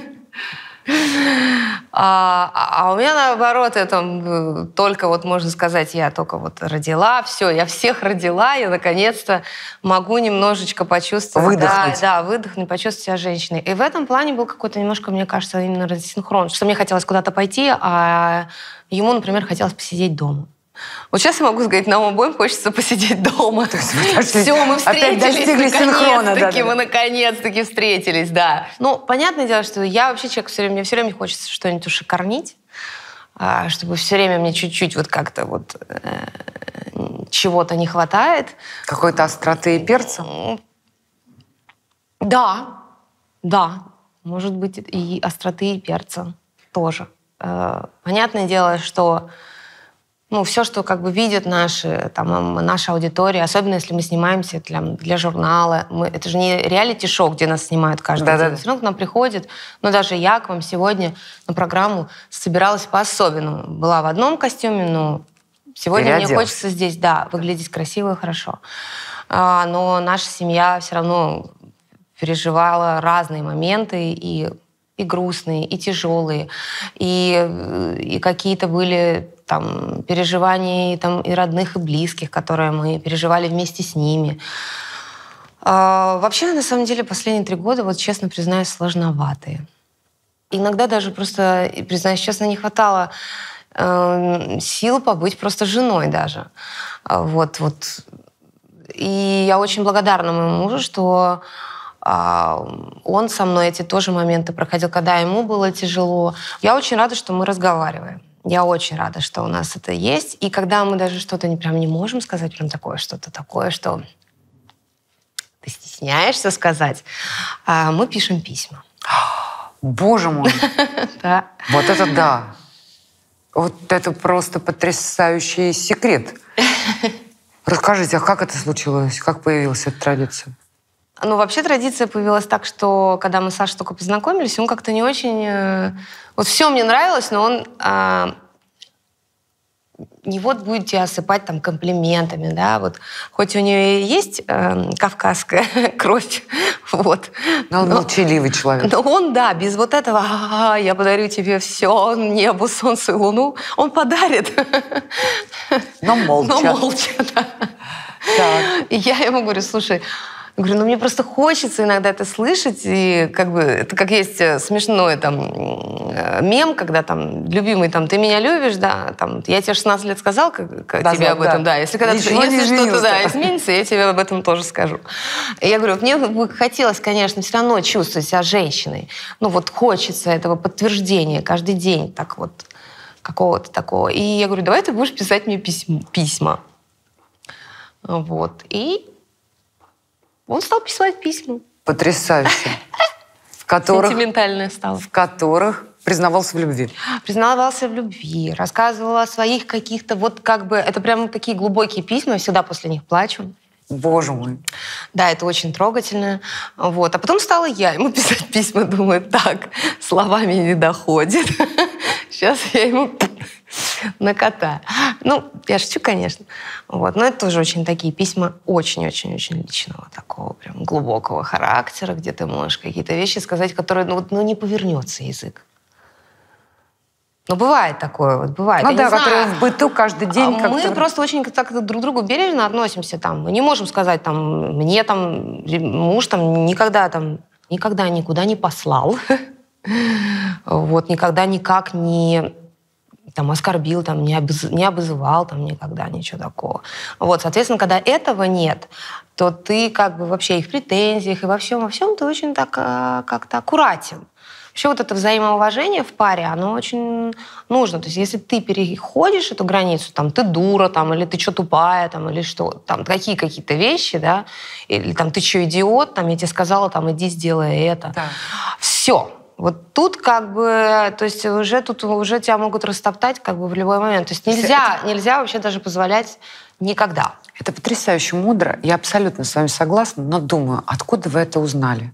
А у меня наоборот, это только вот, можно сказать, я только вот родила, все, я всех родила, я наконец-то могу немножечко почувствовать. Выдохнуть. Да, выдохнуть, почувствовать себя женщиной. И в этом плане был какой-то немножко, мне кажется, именно рассинхрон, что мне хотелось куда-то пойти, а ему, например, хотелось посидеть дома. Вот сейчас я могу сказать, нам обоим хочется посидеть дома. Все, мы встретились, наконец-таки, мы наконец-таки встретились, да. Ну, понятное дело, что я вообще человек, мне все время хочется что-нибудь ушикарнить, чтобы все время мне чуть-чуть вот как-то вот чего-то не хватает. Какой-то остроты и перца? Да, может быть, и остроты, и перца тоже. Понятное дело, что все, что как бы видит наша аудитория, особенно если мы снимаемся для журнала. Это же не реалити-шоу, где нас снимают каждый день. Все равно к нам приходит. Но даже я к вам сегодня на программу собиралась по-особенному. Была в одном костюме, но сегодня мне хочется здесь, выглядеть красиво и хорошо. Но наша семья все равно переживала разные моменты, и грустные, и тяжелые, и какие-то были там переживания там, и родных, и близких, которые мы переживали вместе с ними. Вообще, на самом деле, последние 3 года, вот честно признаюсь, сложноватые. Иногда даже просто, признаюсь честно, не хватало сил побыть просто женой даже. Вот. И я очень благодарна моему мужу, что он со мной эти тоже моменты проходил, когда ему было тяжело. Я очень рада, что мы разговариваем. Я очень рада, что у нас это есть. И когда мы даже что-то не можем сказать, прям что-то такое, что ты стесняешься сказать, мы пишем письма. Боже мой! Да. Вот это да! Вот это просто потрясающий секрет. Расскажите, а как это случилось? Как появилась эта традиция? Вообще традиция появилась так, что когда мы с Сашей только познакомились, он как-то не очень... Вот все мне нравилось, но он не вот будет тебя осыпать там комплиментами, да, вот. Хоть у нее и есть кавказская кровь, вот. Но он молчаливый человек. Но он, без вот этого «я подарю тебе все, небо, солнце и луну», он подарит. Но молча. Да. И я ему говорю, слушай, мне просто хочется иногда это слышать, и как бы это как есть смешной мем, когда любимый ты меня любишь, да, я тебе 16 лет сказал тебе об этом, да, если что-то изменится, я тебе об этом тоже скажу. И я говорю, мне бы хотелось, конечно, все равно чувствовать себя женщиной, хочется этого подтверждения каждый день, так вот, какого-то такого. И я говорю, давай ты будешь писать мне письма. Вот, и Он стал писать письма. Потрясающе. В которых Сентиментальное стало. Признавался в любви. Признавался в любви, рассказывал о своих каких-то, вот как бы, это прям такие глубокие письма, я всегда после них плачу. Боже мой. Да, это очень трогательно. Вот. А потом стала я ему писать письма, думаю, так, словами не доходит. Сейчас я ему накатаю. Ну, я шучу, конечно. Вот. Но это тоже очень такие письма очень-очень-очень личного, такого прям глубокого характера, где ты можешь какие-то вещи сказать, которые, не повернется язык. Ну, бывает такое, вот бывает. Ну да, которые в быту каждый день как-то... Мы просто очень так друг к другу бережно относимся. Там. Мы не можем сказать, там, мне там, муж там, никогда никуда не послал. Вот, никогда никак не там, оскорбил, там, не обзывал, там, никогда ничего такого. Вот, соответственно, когда этого нет, то ты как бы вообще и в претензиях, и во всем ты очень так как-то аккуратен. Вообще вот это взаимоуважение в паре, оно очень нужно. То есть если ты переходишь эту границу, там, ты дура, там, или ты что тупая, там, или что, там, такие какие-то вещи, да, или там, ты что, идиот, там, я тебе сказала, там, иди сделай это. Да. Все. Вот тут как бы, то есть уже тебя могут растоптать как бы в любой момент. То есть нельзя вообще даже позволять никогда. Это потрясающе мудро. Я абсолютно с вами согласна, но думаю, откуда вы это узнали?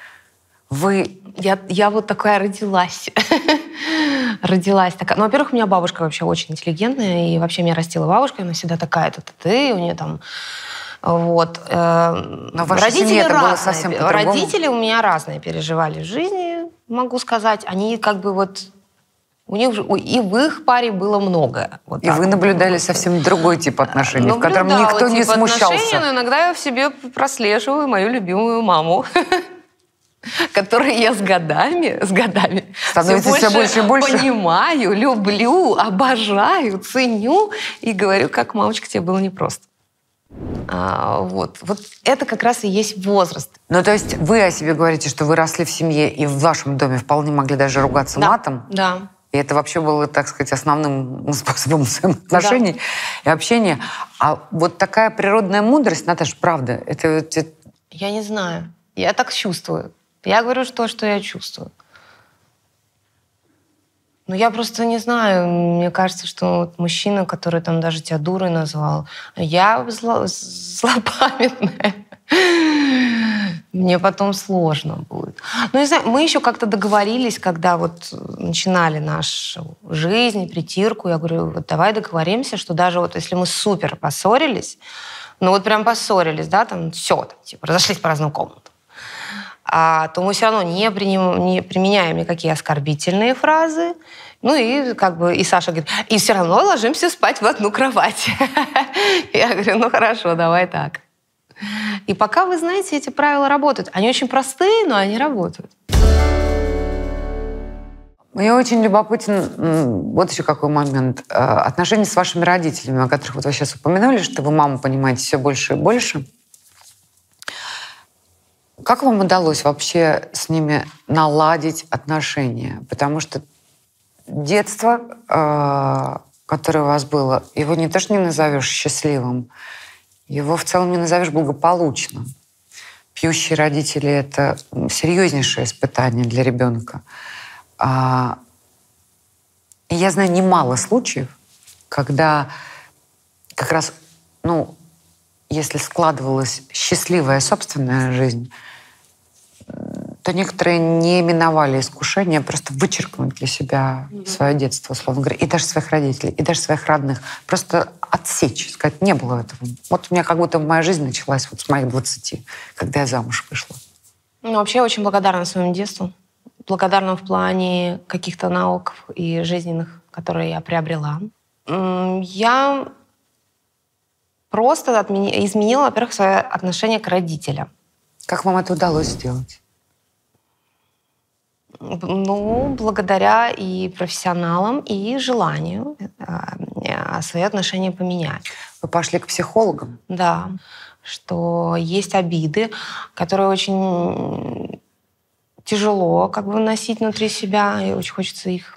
Я вот такая родилась. Родилась такая. Ну, во-первых, у меня бабушка вообще очень интеллигентная, и вообще меня растила бабушка, она всегда такая, ты, у нее там... Вот. Но в вашей семье это было совсем по-другому? Родители у меня разные переживали в жизни, могу сказать. Они как бы вот... У них и в их паре было много. Вот и вы наблюдали совсем другой тип отношений, в котором никто не смущался. Но иногда я в себе прослеживаю мою любимую маму, которую я с годами становится все больше и больше. Понимаю, люблю, обожаю, ценю и говорю, как, мамочка, тебе было непросто. Вот это как раз и есть возраст. Ну, то есть вы о себе говорите, что вы росли в семье и в вашем доме вполне могли даже ругаться матом? Да. И это вообще было, так сказать, основным способом взаимоотношений и общения. А вот такая природная мудрость, Наташа, правда, это... Я не знаю. Я так чувствую. Я говорю то, что я чувствую. Ну, я просто не знаю. Мне кажется, что вот мужчина, который там даже тебя дурой назвал, я злопамятная. Мне потом сложно будет. Ну, не знаю, мы еще как-то договорились, когда вот начинали нашу жизнь, притирку. Я говорю, вот давай договоримся, что даже вот если мы супер поссорились, ну вот прям поссорились, да, там все, там, типа, разошлись по разным комнатам, то мы все равно не применяем никакие оскорбительные фразы. Ну и как бы и Саша говорит, и все равно ложимся спать в одну кровать. Я говорю, ну хорошо, давай так. И пока, вы знаете, эти правила работают. Они очень простые, но они работают. Мне очень любопытен вот еще какой момент. Отношения с вашими родителями, о которых вот вы сейчас упомянули, что вы маму понимаете все больше и больше. Как вам удалось вообще с ними наладить отношения? Потому что детство, которое у вас было, его не то что не назовешь счастливым, его в целом не назовешь благополучным. Пьющие родители — это серьезнейшее испытание для ребенка. И я знаю немало случаев, когда как раз, если складывалась счастливая собственная жизнь, то некоторые не миновали искушения просто вычеркнуть для себя свое детство, условно говоря, и даже своих родителей, и даже своих родных. Просто отсечь, сказать, не было этого. Вот у меня как будто моя жизнь началась вот с моих 20, когда я замуж вышла. Вообще я очень благодарна своему детству. Благодарна в плане каких-то навыков и жизненных, которые я приобрела. Я просто изменила, во-первых, свое отношение к родителям. Как вам это удалось сделать? Благодаря и профессионалам, и желанию свои отношения поменять. Вы пошли к психологам? Да. Что есть обиды, которые очень тяжело носить внутри себя, и очень хочется их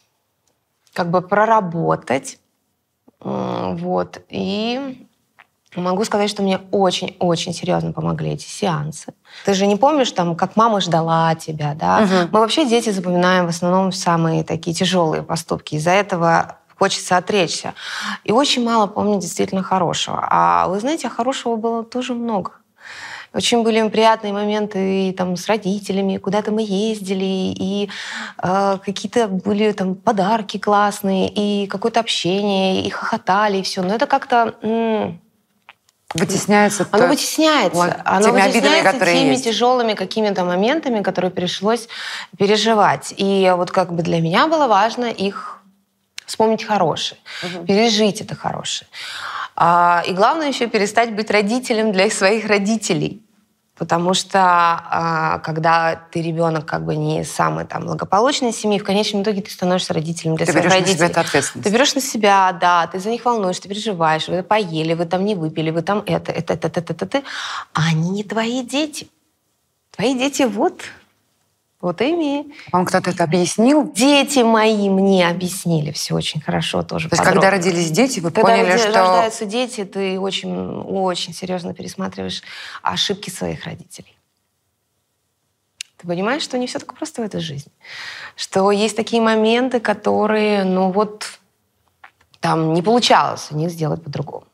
проработать. Вот. И Могу сказать, что мне очень-очень серьезно помогли эти сеансы. Ты же не помнишь, там, как мама ждала тебя, да? Мы вообще, дети, запоминаем в основном самые такие тяжелые поступки. Из-за этого хочется отречься. И очень мало помню действительно хорошего. А вы знаете, хорошего было тоже много. Очень были приятные моменты и, там, с родителями, куда-то мы ездили, и какие-то были там подарки классные, и какое-то общение, и хохотали, и все. Но это как-то... Вытесняется. Оно вытесняется. Оно теми вытесняется обидами, которые теми есть. тяжелыми какими-то моментами, которые пришлось переживать. И вот как бы для меня было важно их вспомнить хорошие, пережить это хорошее. И главное еще перестать быть родителем для своих родителей. Потому что когда ты ребенок как бы не из самой там благополучной семьи, в конечном итоге ты становишься родителем для своих родителей. Ты берешь на себя эту ответственность. Ты берешь на себя, да, ты за них волнуешься, ты переживаешь, вы поели, вы там не выпили, вы там это. А они не твои дети. Твои дети вот ими. Вам кто-то это объяснил? Дети мои мне объяснили все очень хорошо тоже. То есть, когда родились дети, вы когда поняли, что... рождаются дети, ты очень серьезно пересматриваешь ошибки своих родителей. Ты понимаешь, что не все так просто в этой жизни. Что есть такие моменты, которые, там не получалось у них сделать по-другому.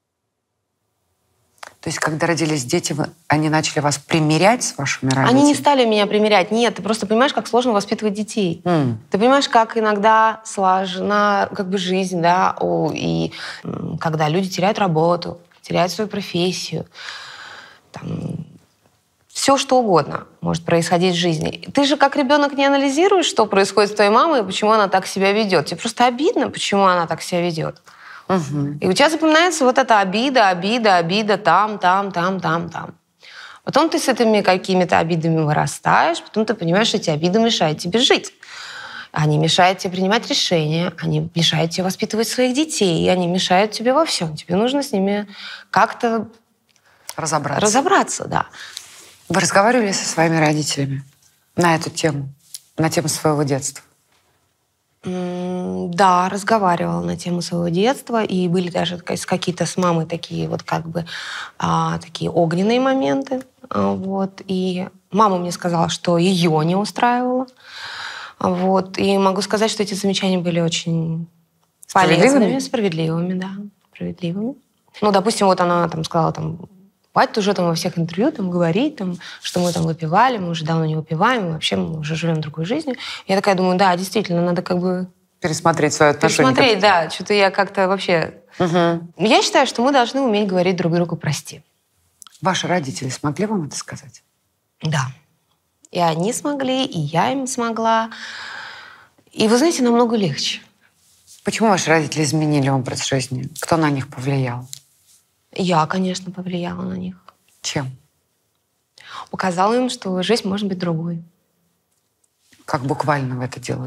То есть, когда родились дети, они начали вас примирять с вашими родителями? Они не стали меня примирять. Нет, ты просто понимаешь, как сложно воспитывать детей. Ты понимаешь, как иногда сложна как бы жизнь, да, и когда люди теряют работу, теряют свою профессию, там, все что угодно может происходить в жизни. Ты же как ребенок не анализируешь, что происходит с твоей мамой и почему она так себя ведет. Тебе просто обидно, почему она так себя ведет. И у тебя запоминается вот эта обида, там. Потом ты с этими какими-то обидами вырастаешь, потом ты понимаешь, что эти обиды мешают тебе жить. Они мешают тебе принимать решения, они мешают тебе воспитывать своих детей, они мешают тебе во всем. Тебе нужно с ними как-то разобраться, да. Вы разговаривали со своими родителями на эту тему, на тему своего детства? Да, разговаривала на тему своего детства, и были даже какие-то с мамой такие вот как бы такие огненные моменты. Вот. И мама мне сказала, что ее не устраивало. Вот. И могу сказать, что эти замечания были очень полезными, справедливыми, да, справедливыми. Ну, допустим, вот она там сказала, там, хватит уже там во всех интервью там говорить, там, что мы там выпивали, мы уже давно не выпиваем, и вообще мы уже живем другой жизнью. Я такая думаю, да, действительно, надо как бы... Пересмотреть свое отношение. Пересмотреть, да. Что-то я как-то вообще... Я считаю, что мы должны уметь говорить друг другу «прости». Ваши родители смогли вам это сказать? Да. И они смогли, и я им смогла. И вы знаете, намного легче. Почему ваши родители изменили образ жизни? Кто на них повлиял? Я, конечно, повлияла на них. Чем? Показала им, что жизнь может быть другой. Как буквально вы это делали?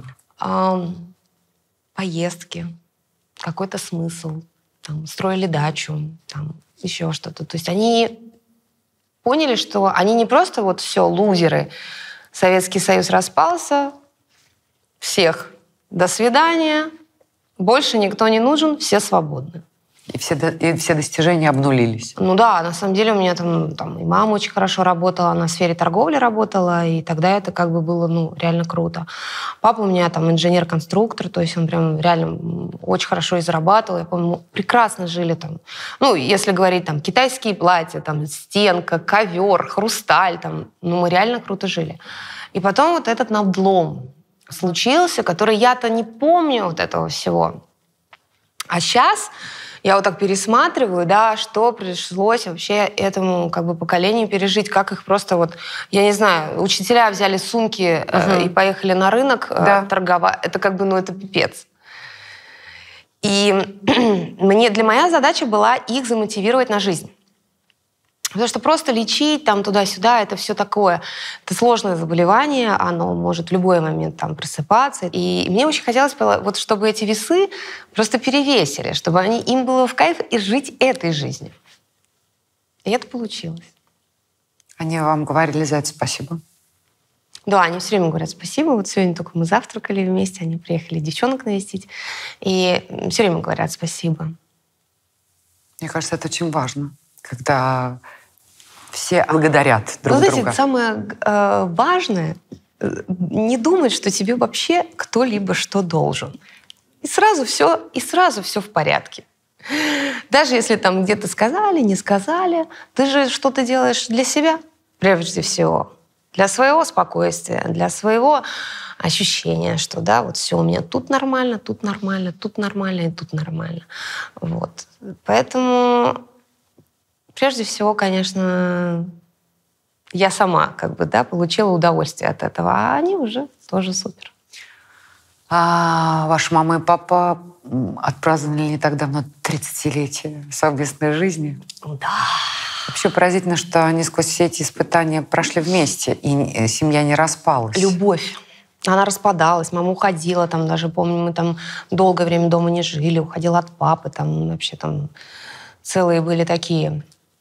Поездки, какой-то смысл. Там, строили дачу, там, еще что-то. То есть они поняли, что они не просто вот все, лузеры. Советский Союз распался, всех до свидания, больше никто не нужен, все свободны. И все достижения обнулились. Ну да, на самом деле у меня там и мама очень хорошо работала, она в сфере торговли работала, и тогда это как бы было реально круто. Папа у меня там инженер-конструктор, то есть он прям реально очень хорошо и зарабатывал. Я помню, мы прекрасно жили там. Ну, если говорить там китайские платья, там стенка, ковер, хрусталь, там, мы реально круто жили. И потом вот этот надлом случился, который я-то не помню вот этого всего. А сейчас я вот так пересматриваю, да, что пришлось вообще этому как бы поколению пережить, как их просто вот, я не знаю, учителя взяли сумки и поехали на рынок торговать. Это как бы, это пипец. И моя задача была их замотивировать на жизнь. Потому что просто лечить там туда-сюда, это все такое. Это сложное заболевание, оно может в любой момент там просыпаться. И мне очень хотелось, вот, чтобы эти весы просто перевесили, чтобы им было в кайф и жить этой жизнью. И это получилось. Они вам говорили за это спасибо? Да, они все время говорят спасибо. Вот сегодня только мы завтракали вместе, они приехали девчонок навестить. И все время говорят спасибо. Мне кажется, это очень важно, когда все благодарят друг друга. Знаете, самое важное не думать, что тебе вообще кто-либо что должен. И сразу все в порядке. Даже если там где-то сказали, не сказали, ты же что-то делаешь для себя, прежде всего. Для своего спокойствия, для своего ощущения, что да, вот все у меня тут нормально, тут нормально, тут нормально и тут нормально. Вот. Поэтому прежде всего, конечно, я сама получила удовольствие от этого, а они уже тоже супер. А ваша мама и папа отпраздновали не так давно 30-летие совместной жизни. Да. Вообще поразительно, что они сквозь все эти испытания прошли вместе, и семья не распалась. Любовь. Она распадалась, мама уходила, там даже, помню, мы там долгое время дома не жили, уходила от папы, там вообще там целые были такие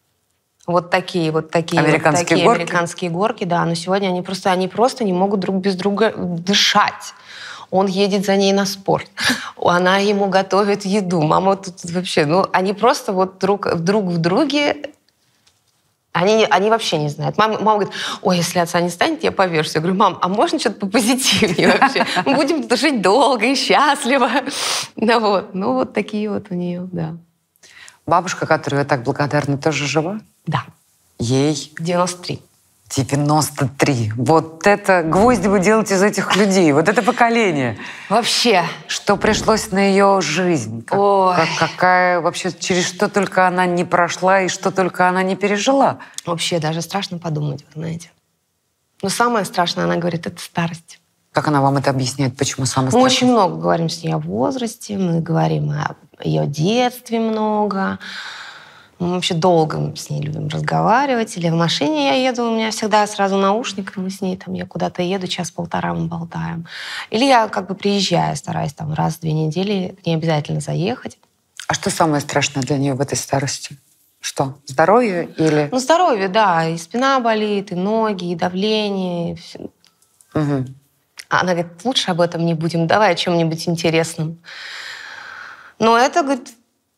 американские горки, да. Но сегодня они просто не могут друг без друга дышать. Он едет за ней на спорт, она ему готовит еду, мама тут вообще, они просто вот друг в друге. Они вообще не знают. Мама говорит, ой, если отца не станет, я повешусь. Я говорю, мам, а можно что-то попозитивнее вообще? Мы будем жить долго и счастливо. Ну вот такие вот у нее, да. Бабушка, которой вы так благодарны, тоже жива? Да. Ей? 93. 93. Вот это гвозди вы делаете из этих людей. Вот это поколение. Вообще. Что пришлось на ее жизнь. Какая вообще, через что только она не прошла и что только она не пережила. Вообще, даже страшно подумать, вы знаете. Но самое страшное, она говорит, это старость. Как она вам это объясняет? Почему самое страшное? Мы очень много говорим с ней о возрасте, мы говорим о ее детстве много. Мы вообще долго с ней любим разговаривать. Или в машине я еду, у меня всегда сразу наушник, мы с ней, я куда-то еду, час-полтора мы болтаем. Или я приезжаю, стараюсь раз в 2 недели к ней обязательно заехать. А что самое страшное для нее в этой старости? Что? Здоровье или... Здоровье, да. И спина болит, и ноги, и давление. И все. Угу. Она говорит, лучше об этом не будем, давай о чем-нибудь интересном. Но это, говорит...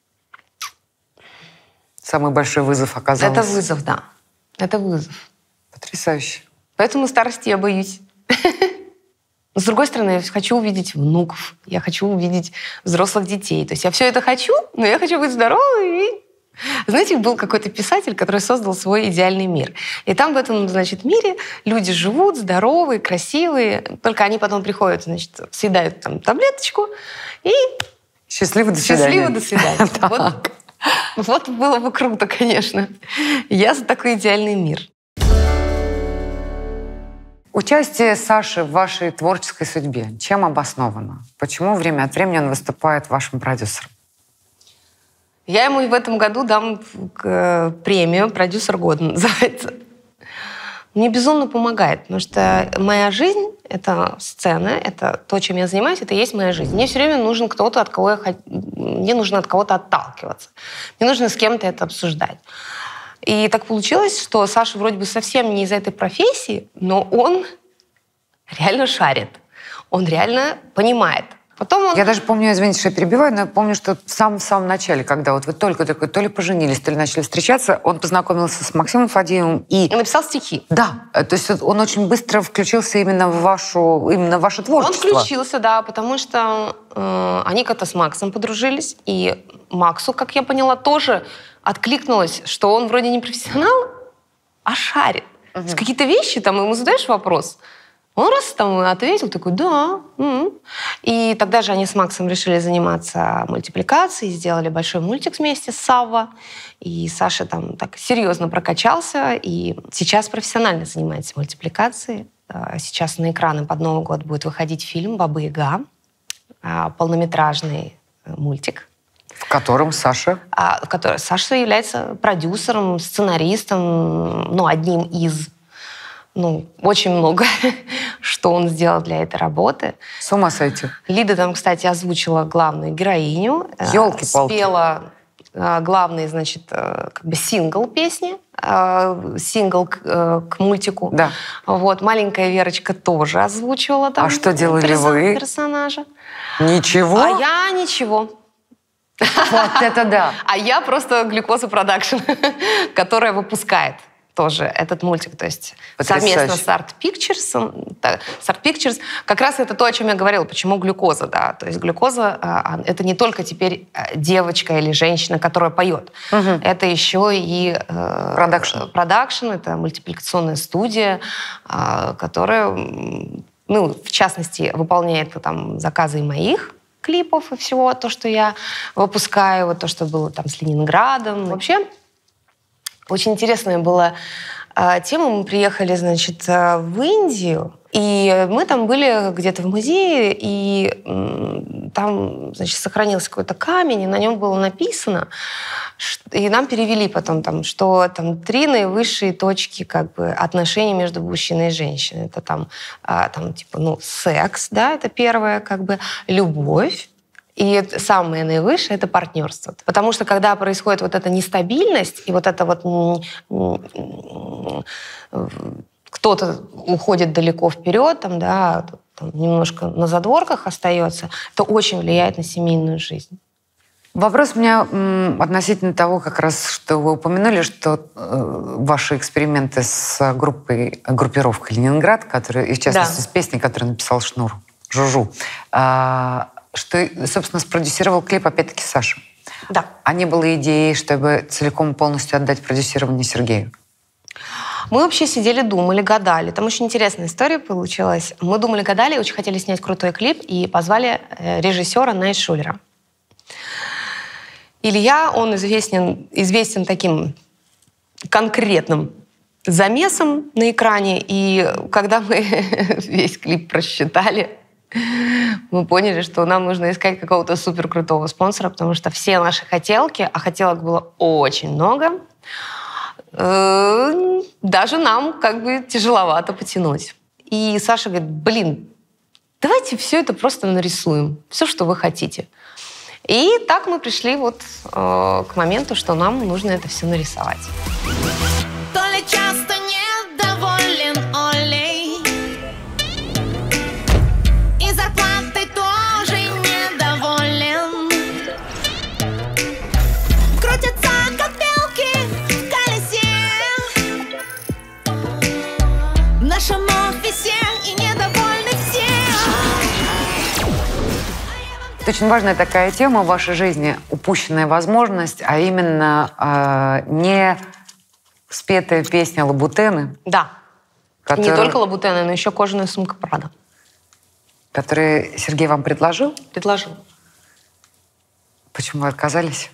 Самый большой вызов оказался. Это вызов, да. Это вызов. Потрясающе. Поэтому старости я боюсь. Но, с другой стороны, я хочу увидеть внуков, я хочу увидеть взрослых детей. То есть я все это хочу, но я хочу быть здоровой. Знаете, был какой-то писатель, который создал свой идеальный мир. И там в этом, мире люди живут здоровые, красивые. Только они потом приходят, съедают таблеточку и... Счастливо до свидания. Счастливо до свидания. Вот было бы круто, конечно. Я за такой идеальный мир. Участие Саши в вашей творческой судьбе чем обосновано? Почему время от времени он выступает вашим продюсером? Я ему в этом году дам премию «Продюсер года» называется. Мне безумно помогает, потому что моя жизнь — это сцена, это то, чем я занимаюсь, это и есть моя жизнь. Мне все время нужен кто-то, мне нужно от кого-то отталкиваться. Мне нужно с кем-то это обсуждать. И так получилось, что Саша вроде бы совсем не из этой профессии, но он реально шарит. Он реально понимает. Потом он... Я даже помню, извините, что я перебиваю, но я помню, что в самом начале, когда вот вы только то ли поженились, то ли начали встречаться, он познакомился с Максимом Фадеевым и... написал стихи. Да, то есть он очень быстро включился именно в ваше творчество. Он включился, да, потому что они как-то с Максом подружились, и Максу, как я поняла, тоже откликнулось, что он вроде не профессионал, а шарит. То есть какие-то вещи, ему задаешь вопрос, он раз ответил, такой, да. И тогда же они с Максом решили заниматься мультипликацией, сделали большой мультик вместе с Савва. И Саша так серьезно прокачался, и сейчас профессионально занимается мультипликацией. Сейчас на экраны под Новый год будет выходить фильм «Баба-Яга», полнометражный мультик. В котором Саша? Саша является продюсером, сценаристом, одним из... очень много, что он сделал для этой работы. С ума сойти. Лида там, кстати, озвучила главную героиню. Ёлки-палки. Спела главный, сингл песни. Сингл к мультику. Да. Вот. Маленькая Верочка тоже озвучивала там. А что делали вы? Персонажа. Ничего? А я ничего. Вот это да. А я просто глюкоза продакшн, которая выпускает тоже этот мультик. То есть совместно с Art Pictures. Как раз это то, о чем я говорила, почему глюкоза, да. То есть глюкоза это не только теперь девочка или женщина, которая поет. Это еще и продакшн, это мультипликационная студия, которая, ну, в частности, выполняет там заказы моих клипов и всего, то, что я выпускаю, вот то, что было там с Ленинградом. Вообще, очень интересная была тема. Мы приехали, значит, в Индию, и мы там были где-то в музее, и там, значит, сохранился какой-то камень, и на нем было написано, и нам перевели потом, там, что там 3 наивысшие точки как бы отношений между мужчиной и женщиной. Это там типа, ну, секс, да, это первое, как бы, любовь. И самое наивысшее — это партнерство. Потому что когда происходит вот эта нестабильность, и вот это вот кто-то уходит далеко вперед, там, да, там, немножко на задворках остается, это очень влияет на семейную жизнь. Вопрос у меня относительно того, как раз, что вы упомянули, что ваши эксперименты с группировкой «Ленинград», и в частности с песней, которую написал Шнур, Жужу, что, собственно, спродюсировал клип опять-таки Саша. Да. А не было идеи, чтобы целиком и полностью отдать продюсирование Сергею? Мы вообще сидели, думали, гадали. Там очень интересная история получилась. Мы думали, гадали, очень хотели снять крутой клип, и позвали режиссера Найт Шулера. Илья, он известен таким конкретным замесом на экране, и когда мы весь клип просчитали, мы поняли, что нам нужно искать какого-то суперкрутого спонсора, потому что все наши хотелки, а хотелок было очень много, даже нам как бы тяжеловато потянуть. И Саша говорит: блин, давайте все это просто нарисуем, все, что вы хотите. И так мы пришли вот к моменту, что нам нужно это все нарисовать. То ли часто недоволен Олей, и зарплатой тоже недоволен. Крутятся как белки в колесе в нашем офисе, и недовольны все. Это очень важная такая тема в вашей жизни, упущенная возможность, а именно не спетая песня «Лабутены». Да. Не только «Лабутены», но еще «Кожаная сумка Прада». Который Сергей вам предложил? Предложил. Почему вы отказались?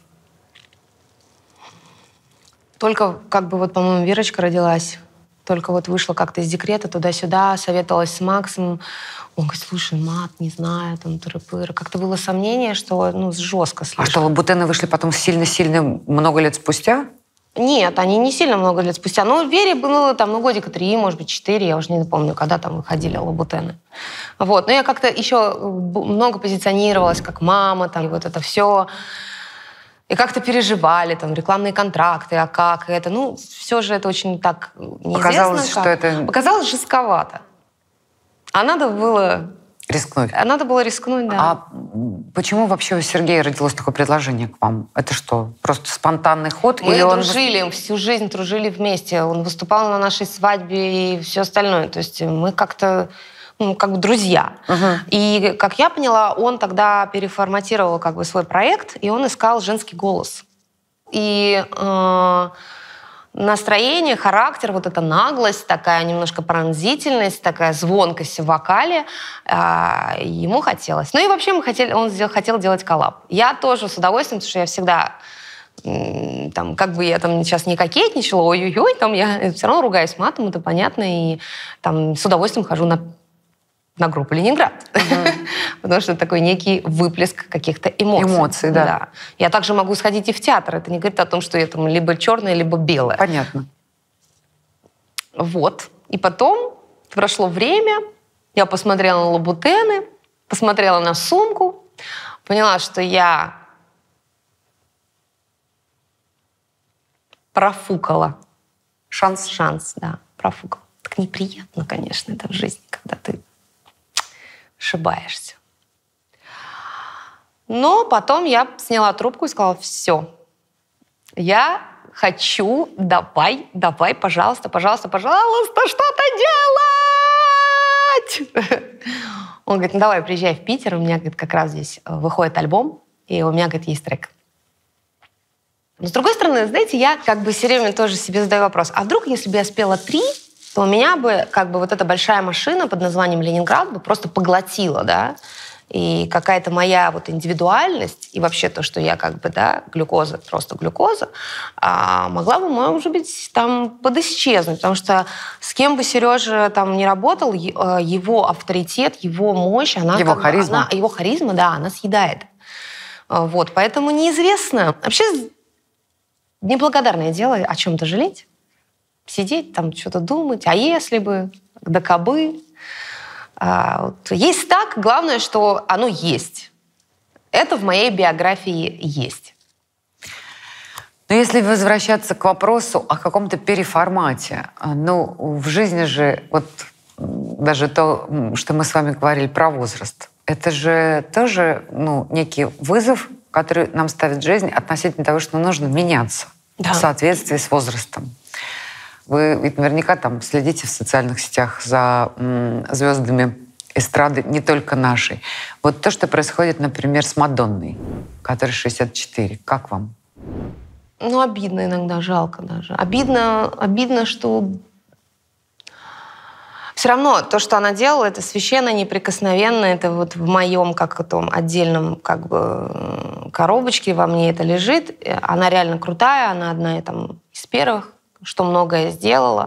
Только как бы вот, по-моему, Верочка родилась. Только вот вышла как-то из декрета туда-сюда, советовалась с Максом. Он говорит: слушай, мат, не знаю, там, тыры-пыры. Как-то было сомнение, что, ну, жестко слишком. А что, «Лабутены» вышли потом сильно-сильно много лет спустя? Нет, они не сильно много лет спустя. Ну, Вере было там, ну, годика 3, может быть, 4, я уже не помню, когда там выходили «Лабутены». Вот. Но я как-то еще много позиционировалась как мама, там, и вот это все. И как-то переживали, там, рекламные контракты, а как это. Ну, все же это очень так неизвестно. Показалось, что это... Показалось жестковато. А надо было... Рискнуть. Надо было рискнуть, да. А почему вообще у Сергея родилось такое предложение к вам? Это что, просто спонтанный ход? Мы или дружили, всю жизнь дружили вместе. Он выступал на нашей свадьбе и все остальное. То есть мы как-то, ну, как бы друзья. И, как я поняла, он тогда переформатировал как бы свой проект, и он искал женский голос. И настроение, характер, вот эта наглость, такая немножко пронзительность, такая звонкость в вокале ему хотелось. Ну и вообще он хотел делать коллаб. Я тоже с удовольствием, потому что я всегда, там, как бы я там сейчас не кокетничала, ой-ой-ой, там я все равно ругаюсь матом, это понятно, и там с удовольствием хожу на группу «Ленинград». Потому что это такой некий выплеск каких-то эмоций. Эмоций, да. Я также могу сходить и в театр. Это не говорит о том, что я там либо черная, либо белая. Понятно. Вот. И потом прошло время, я посмотрела на «Лабутены», посмотрела на сумку, поняла, что я профукала. Шанс, да, профукала. Так неприятно, конечно, это в жизни, когда ты ошибаешься. Но потом я сняла трубку и сказала, все, я хочу, давай, пожалуйста, что-то делать! Он говорит, ну давай, приезжай в Питер, у меня, говорит, как раз здесь выходит альбом, и у меня, говорит, есть трек. Но с другой стороны, знаете, я как бы все время тоже себе задаю вопрос, а вдруг, если бы я спела 3, то у меня бы как бы вот эта большая машина под названием «Ленинград» бы просто поглотила, да, и какая-то моя вот индивидуальность, и вообще то, что я как бы, да, глюкоза, просто глюкоза, могла бы, может быть, там подисчезнуть, потому что с кем бы Сережа там не работал, его авторитет, его мощь, она... Его харизма. Его харизма, да, она съедает. Вот, поэтому неизвестно. Вообще неблагодарное дело о чем-то жалеть, сидеть там, что-то думать, а если бы, да кабы. Вот. Есть так, главное, что оно есть. Это в моей биографии есть. Но если возвращаться к вопросу о каком-то переформате, ну, в жизни же, вот даже то, что мы с вами говорили про возраст, это же тоже, ну, некий вызов, который нам ставит жизнь относительно того, что нужно меняться в соответствии с возрастом. Вы ведь наверняка там следите в социальных сетях за звездами эстрады, не только нашей. Вот то, что происходит, например, с Мадонной, которой 64. Как вам? Ну, обидно иногда, жалко даже. Обидно, что все равно то, что она делала, это священно, неприкосновенно, это вот в моем как-то отдельном как бы коробочке во мне это лежит. Она реально крутая, она одна там из первых, что многое сделала.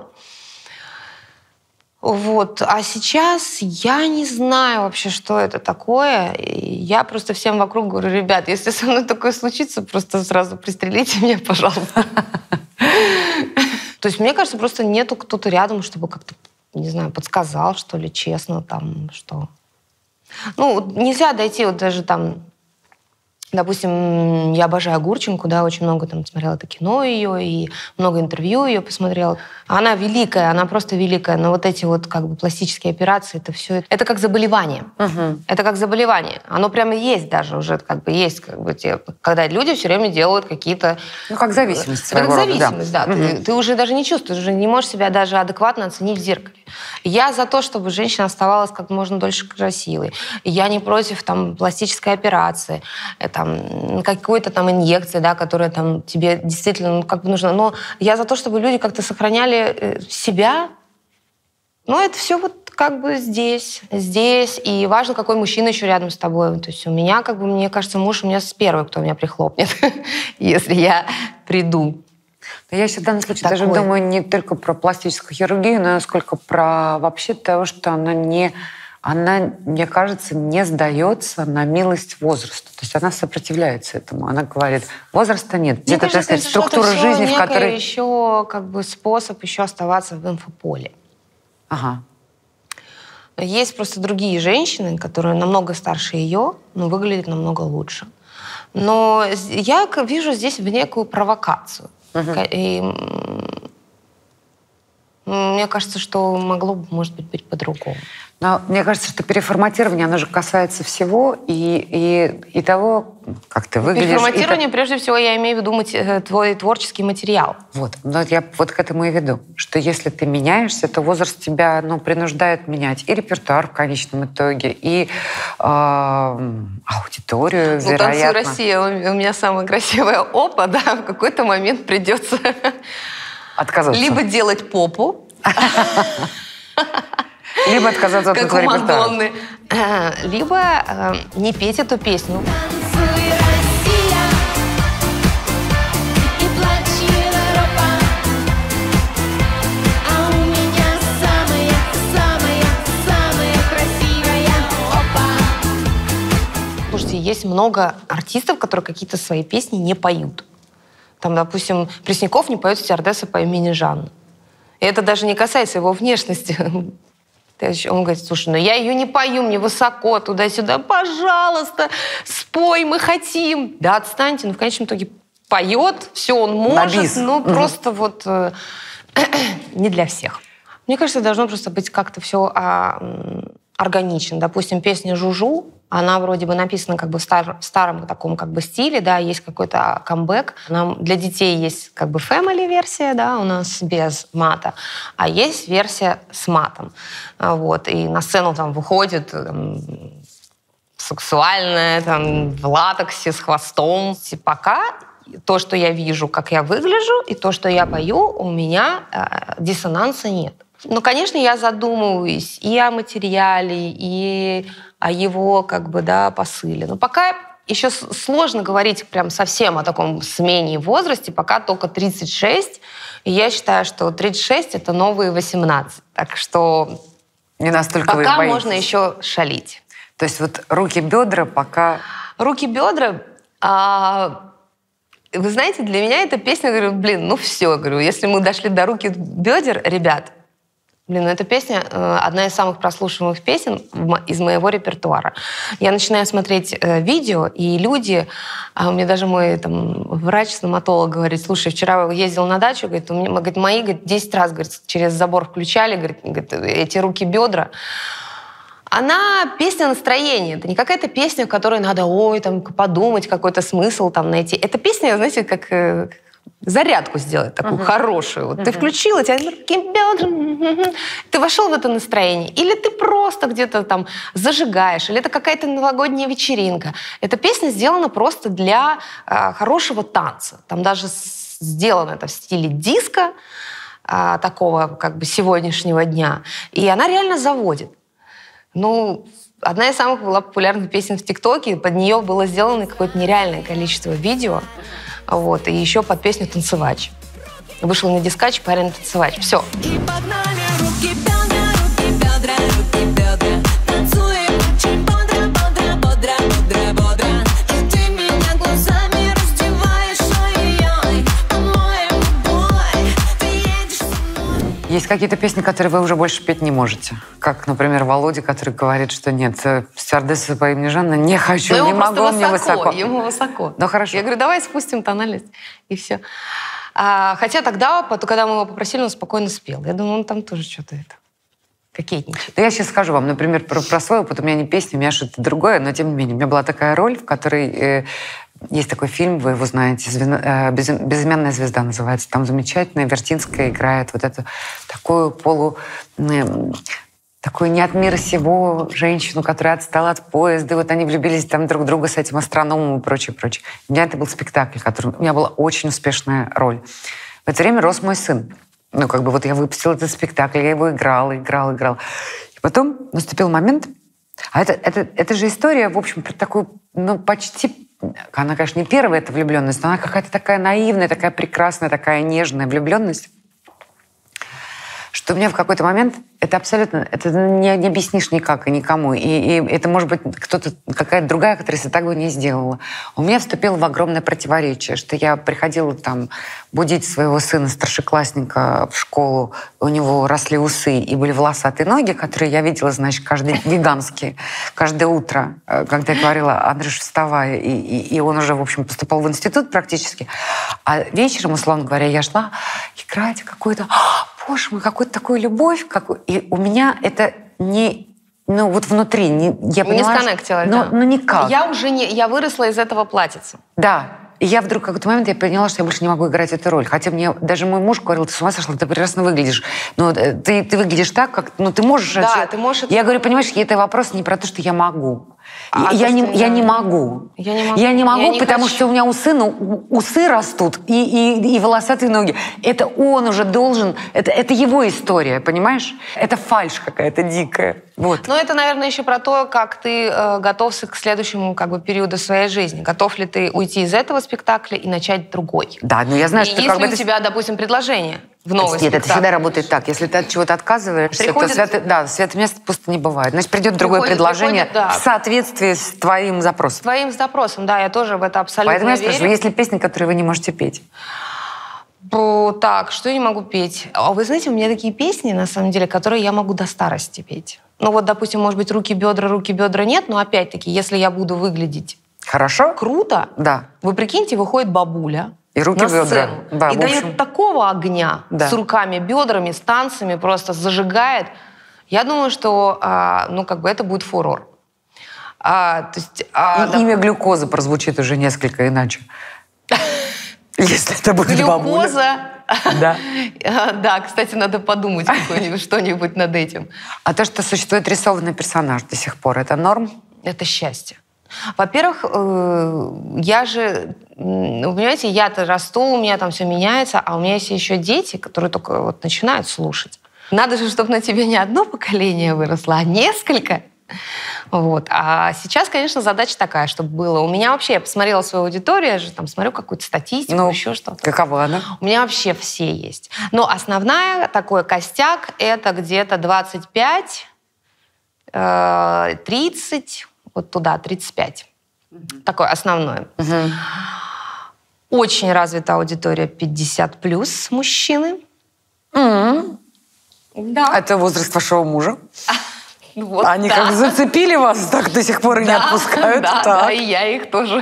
Вот. А сейчас я не знаю вообще, что это такое. И я просто всем вокруг говорю, ребят, если со мной такое случится, просто сразу пристрелите меня, пожалуйста. То есть, мне кажется, просто нету кто-то рядом, чтобы как-то, не знаю, подсказал, что ли, честно, там, что... Ну, нельзя дойти вот даже там... Допустим, я обожаю Гурченко, да, очень много там смотрела это кино ее, и много интервью ее посмотрела. Она великая, она просто великая, но вот эти вот как бы пластические операции, это все, это как заболевание. Это как заболевание. Оно прямо есть даже уже, как бы есть, как бы, те, когда люди все время делают какие-то... Ну, как зависимость своего рода. Как зависимость, да. Ты уже даже не чувствуешь, уже не можешь себя даже адекватно оценить в зеркале. Я за то, чтобы женщина оставалась как можно дольше красивой. Я не против там пластической операции, там, какой-то там инъекции, да, которая там тебе действительно как бы нужна. Но я за то, чтобы люди как-то сохраняли себя. Но это все вот как бы здесь. И важно, какой мужчина еще рядом с тобой. То есть у меня, как бы, мне кажется, муж у меня первый, кто меня прихлопнет, если я приду. Я еще в данном случае даже думаю не только про пластическую хирургию, но сколько про вообще того, что она, мне кажется, не сдается на милость возрасту. То есть она сопротивляется этому. Она говорит, возраста нет. Где-то, так сказать, структура жизни, в которой... еще как бы способ еще оставаться в инфополе. Ага. Есть просто другие женщины, которые намного старше ее, но выглядят намного лучше. Но я вижу здесь некую провокацию. И мне кажется, что могло бы, может быть по-другому. Но мне кажется, что переформатирование, оно же касается всего и того, как ты выглядишь. Переформатирование, прежде всего, я имею в виду твой творческий материал. Вот. Но я вот к этому и веду. Что если ты меняешься, то возраст тебя принуждает менять и репертуар в конечном итоге, и аудиторию, вероятно. «Танцуй, Россия», у меня самая красивая опа, да, в какой-то момент придется отказаться. Либо делать попу, либо отказаться от этого репертуара. Либо не петь эту песню. Танцуй, Россия, и плачь, Европа, а у меня самая красивая опа. Слушайте, есть много артистов, которые какие-то свои песни не поют. Там, допустим, Пресняков не поет стюардесса по имени Жанна. И это даже не касается его внешности. Он говорит, слушай, я ее не пою, мне высоко, туда-сюда, пожалуйста, спой, мы хотим. Да отстаньте, в конечном итоге поет, все он может, просто вот не для всех. Мне кажется, должно просто быть как-то все органичен. Допустим, песня «Жужу», она вроде бы написана как бы в старом таком как бы стиле, да, есть какой-то камбэк. Для детей есть как бы family-версия, да, у нас без мата, а есть версия с матом. Вот, и на сцену там выходит сексуальная, там, в латексе, с хвостом. И пока то, что я вижу, как я выгляжу, и то, что я пою, у меня диссонанса нет. Ну, конечно, я задумываюсь и о материале, и о его, как бы, да, посыле. Но пока еще сложно говорить прям совсем о таком смене в возрасте, пока только 36. И я считаю, что 36 — это новые 18. Так что не настолько пока можно еще шалить. То есть вот руки-бедра пока... Руки-бедра... Вы знаете, для меня эта песня, говорю, блин, ну все, говорю, если мы дошли до руки-бедер, ребят, блин, ну эта песня одна из самых прослушиваемых песен из моего репертуара. Я начинаю смотреть видео, и люди, мне даже мой там, врач-стоматолог говорит, слушай, вчера ездил на дачу, говорит, мои 10 раз, говорит, через забор включали, говорит, эти руки-бедра. Она песня настроения. Это не какая-то песня, в которой надо, там, подумать, какой-то смысл там найти. Это песня, знаете, как зарядку сделать такую хорошую. Вот ты включила, тебя руки бедра, ты вошел в это настроение. Или ты просто где-то там зажигаешь, или это какая-то новогодняя вечеринка. Эта песня сделана просто для хорошего танца. Там даже сделано это в стиле диско, такого как бы сегодняшнего дня. И она реально заводит. Ну, одна из самых была популярных песен в ТикТоке. Под нее было сделано какое-то нереальное количество видео. Вот, и еще под песню «Танцевач». Вышел на дискач парень «Танцевач». Все. И погнали руки бедра, руки бедра, руки бедра. Танцуем очень бодро, бодро, бодро, бодро, бодро. И ты меня глазами раздеваешь, ой-ой-ой. По-моему, бой, ты едешь со мной. Есть какие-то песни, которые вы уже больше петь не можете? Как, например, Володя, который говорит, что нет, стюардесса по имени Жанна, не хочу, но не могу, мне высоко. Ему высоко. Ну, хорошо. Я говорю, давай спустим тональность, и все. Хотя тогда, когда мы его попросили, он спокойно спел. Я думаю, он там тоже что-то кокетничает. Да я сейчас скажу вам, например, про свой опыт. У меня не песня, у меня что-то другое, но тем не менее. У меня была такая роль, в которой... Есть такой фильм, вы его знаете, «Безымянная звезда» называется. Там замечательная Вертинская играет вот эту такую такую не от мира сего женщину, которая отстала от поезда. И вот они влюбились там друг в друга с этим астрономом и прочее, прочее. У меня это был спектакль, у меня была очень успешная роль. В это время рос мой сын. Ну, как бы вот я выпустила этот спектакль, я его играла. И потом наступил момент... А это же история, в общем, про такую, ну, почти... Она, конечно, не первая эта влюбленность, но она какая-то такая наивная, такая прекрасная, такая нежная влюбленность, что у меня в какой-то момент это абсолютно... Это не объяснишь никак и никому. И это, может быть, какая-то другая актриса так бы не сделала. У меня вступило в огромное противоречие, что я приходила там будить своего сына-старшеклассника в школу, у него росли усы и были волосатые ноги, которые я видела, значит, гигантские, каждое утро, когда я говорила: Андрюш, вставай, и он уже, в общем, поступал в институт практически. А вечером, условно говоря, я шла играть какую-то... Боже мой, какую-то такую любовь. И у меня это не... Ну, вот внутри. Я поняла, не сконнектилась, да. Ну, никак. Я выросла из этого платьица. Да. И я вдруг в какой-то момент я поняла, что я больше не могу играть эту роль. Хотя мне даже мой муж говорил: ты с ума сошла, ты прекрасно выглядишь. Но ты выглядишь так, как... Ну, ты можешь... Да, ты можешь... Я говорю, понимаешь, это вопрос не про то, что я могу. Я не могу. Я не могу, потому что у меня усы растут и волосатые ноги. Это он уже должен... Это его история, понимаешь? Это фальшь какая-то дикая. Вот. Но это, наверное, еще про то, как ты готовься к следующему периоду своей жизни. Готов ли ты уйти из этого спектакля и начать другой? Да, но я знаю, что... Если у тебя, допустим, предложение в новый спектакль. Нет, это всегда работает так. Если ты от чего-то отказываешься, то святое место просто не бывает. Значит, придет другое предложение в соответствии с твоим запросом. С твоим запросом, да, я тоже в это абсолютно верю. Поэтому я спрашиваю, есть ли песни, которые вы не можете петь? Так, что я не могу петь? Вы знаете, у меня такие песни, на самом деле, которые я могу до старости петь. Ну вот, допустим, может быть, руки, бедра нет, но опять-таки, если я буду выглядеть хорошо, круто, да. Вы прикиньте, выходит бабуля и руки, на бедра. Сцену, Да, и дает такого огня с руками, бедрами, с танцами, просто зажигает. Я думаю, что это будет фурор. Имя глюкоза прозвучит уже несколько иначе. Если это будет бабуля. Глюкоза. Да. Да, кстати, надо подумать что-нибудь над этим. А то, что существует рисованный персонаж до сих пор, это норм? Это счастье. Во-первых, я же, вы понимаете, я-то расту, у меня там все меняется, а у меня есть еще дети, которые только вот начинают слушать. Надо же, чтобы на тебе не одно поколение выросло, а несколько. Вот. А сейчас, конечно, задача такая, чтобы было. У меня вообще, я посмотрела свою аудиторию, я же там смотрю какую-то статистику, еще что-то. Какова она? У меня вообще все есть. Но основная, такой костяк, это где-то 25, 30, вот туда, 35. Такое основное. Очень развита аудитория 50+ мужчины. Да. Это возраст вашего мужа? Вот, Они как зацепили вас, так до сих пор и не отпускают? Да, и я их тоже.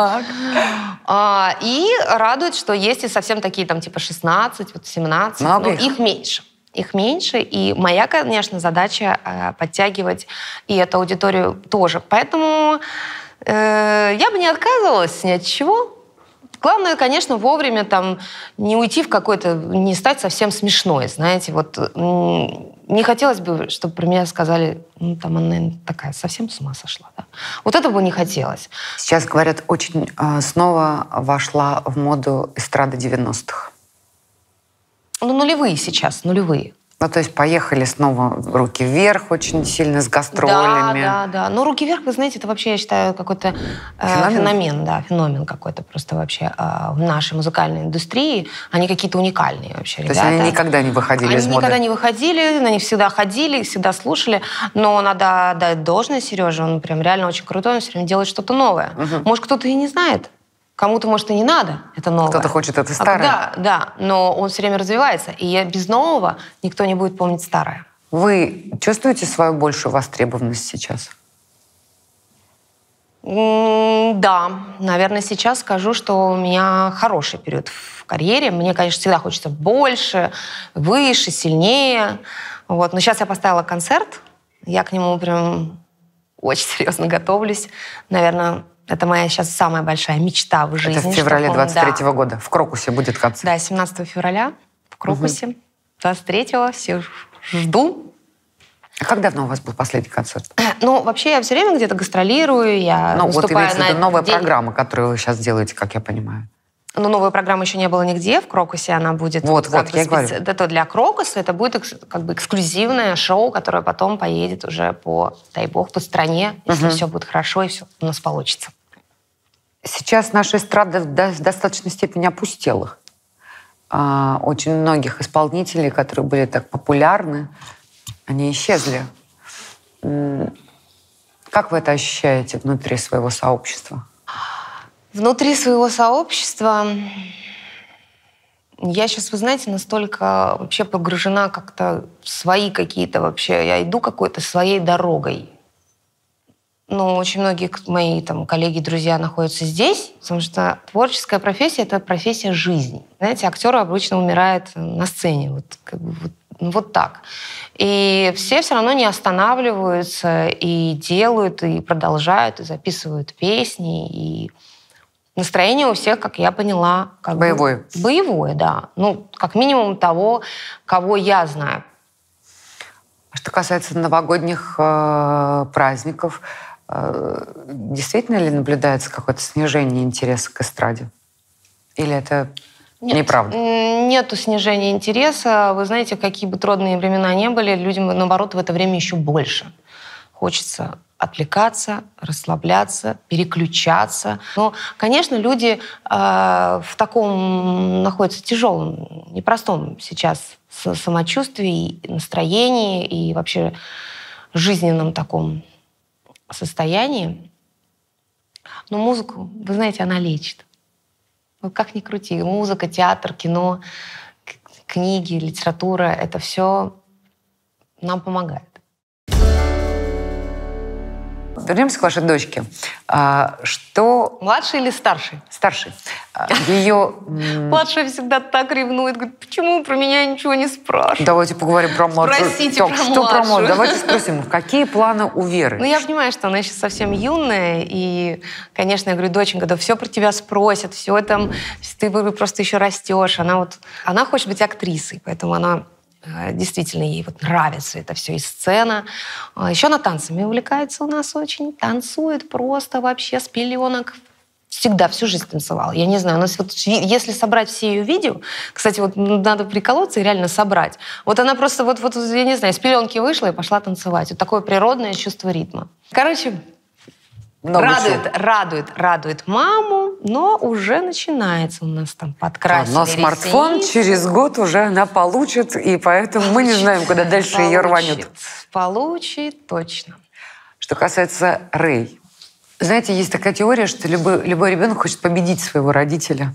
И радует, что есть и совсем такие, там, типа 16, вот 17. Много их меньше. Их меньше, и моя, конечно, задача подтягивать и эту аудиторию тоже. Поэтому я бы не отказывалась ни от чего. Главное, конечно, вовремя там не уйти в какой-то, не стать совсем смешной, знаете. Вот не хотелось бы, чтобы про меня сказали, там она, наверное, такая совсем с ума сошла. Да? Вот этого бы не хотелось. Сейчас, говорят, очень снова вошла в моду эстрада 90-х. Нулевые сейчас, нулевые. Ну, то есть поехали снова «Руки вверх» очень сильно с гастролями. Да. Но «Руки вверх», вы знаете, это вообще, я считаю, какой-то феномен какой-то просто вообще в нашей музыкальной индустрии. Они какие-то уникальные вообще, ребята. То есть они никогда не выходили из моды? Они никогда не выходили, на них всегда ходили, всегда слушали. Но надо дать должное Сереже, он прям реально очень крутой, он все время делает что-то новое. Может, кто-то и не знает. Кому-то, может, и не надо это новое. Кто-то хочет это старое. Да, но он все время развивается. И без нового никто не будет помнить старое. Вы чувствуете свою большую востребованность сейчас? Да, наверное, сейчас скажу, что у меня хороший период в карьере. Мне, конечно, всегда хочется больше, выше, сильнее. Вот. Но сейчас я поставила концерт. Я к нему прям очень серьезно готовлюсь. Наверное, это моя сейчас самая большая мечта в жизни. Это в феврале 23-го года. В Крокусе будет концерт. Да, 17 февраля в Крокусе. 23-го. Всех жду. А как давно у вас был последний концерт? Ну, вообще, я все время где-то гастролирую. Я выступаю вот имеется в виду новая программа, которую вы сейчас делаете, как я понимаю. Ну, новой программы еще не было нигде. В Крокусе она будет... я говорю. Это для Крокуса. Это будет как бы эксклюзивное шоу, которое потом поедет уже дай бог, по стране, если все будет хорошо и все у нас получится. Сейчас наша эстрада в достаточной степени опустела. Очень многих исполнителей, которые были так популярны, они исчезли. Как вы это ощущаете внутри своего сообщества? Внутри своего сообщества я сейчас, вы знаете, настолько вообще погружена как-то в свои какие-то вообще... Я иду какой-то своей дорогой. Ну, очень многие мои там, коллеги, друзья находятся здесь, потому что творческая профессия — это профессия жизни. Знаете, актер обычно умирает на сцене, вот так. И все равно не останавливаются и делают, и продолжают, и записывают песни, и настроение у всех, как я поняла... Боевое. Боевое, да. Ну, как минимум того, кого я знаю. Что касается новогодних праздников, действительно ли наблюдается какое-то снижение интереса к эстраде? Или это неправда? Нету снижения интереса. Вы знаете, какие бы трудные времена не были, людям, наоборот, в это время еще больше. Хочется отвлекаться, расслабляться, переключаться. Но, конечно, люди в таком находятся тяжелом, непростом сейчас самочувствии, настроении и вообще жизненном таком состоянии. Но музыку, вы знаете, она лечит. Вот как ни крути. Музыка, театр, кино, книги, литература — это все нам помогает. вернемся к вашей дочке. Что... Младший или старший? Старший. Ее... Младшая всегда так ревнует. Говорит, почему про меня ничего не спрашивают? Давайте поговорим про младшую. Спросите Так, про что про младшую. младшую? Давайте спросим, какие планы у Веры? Ну, я понимаю, что она еще совсем юная, и, конечно, я говорю, доченька, да все про тебя спросят, все там, ты просто еще растешь. Она хочет быть актрисой, поэтому она действительно, ей вот нравится это все, и сцена. Еще она танцами увлекается у нас очень, танцует просто вообще с пеленок. Всегда, всю жизнь танцевала. Я не знаю, у нас вот, если собрать все ее видео, кстати, вот надо приколоться и реально собрать. Вот она просто, вот я не знаю, с пеленки вышла и пошла танцевать. Вот такое природное чувство ритма. Короче, радует маму, но уже начинается у нас там подкрасили но смартфон ресницы. через год уже она получит, и поэтому мы не знаем, куда дальше ее рванет. Получит, точно. Что касается Рэй. Знаете, есть такая теория, что любой ребенок хочет победить своего родителя.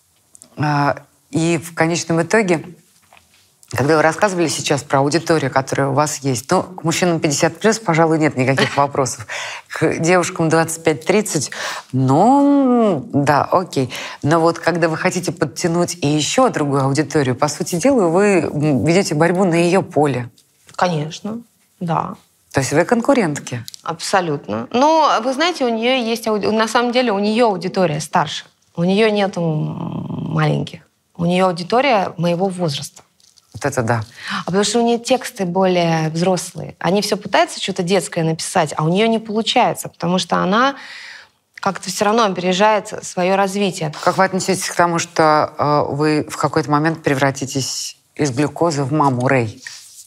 И в конечном итоге, когда вы рассказывали сейчас про аудиторию, которая у вас есть, ну, к мужчинам 50+, пожалуй, нет никаких вопросов. К девушкам 25-30, ну, да, окей. Но вот когда вы хотите подтянуть и еще другую аудиторию, по сути дела, вы ведете борьбу на ее поле. Конечно, да. То есть вы конкурентки? Абсолютно. Но, вы знаете, у нее есть... На самом деле у нее аудитория старше. У нее нет маленьких. У нее аудитория моего возраста. Вот это да. Потому что у нее тексты более взрослые. Они все пытаются что-то детское написать, а у нее не получается, потому что она как-то все равно опережает свое развитие. Как вы относитесь к тому, что вы в какой-то момент превратитесь из глюкозы в маму Рэй?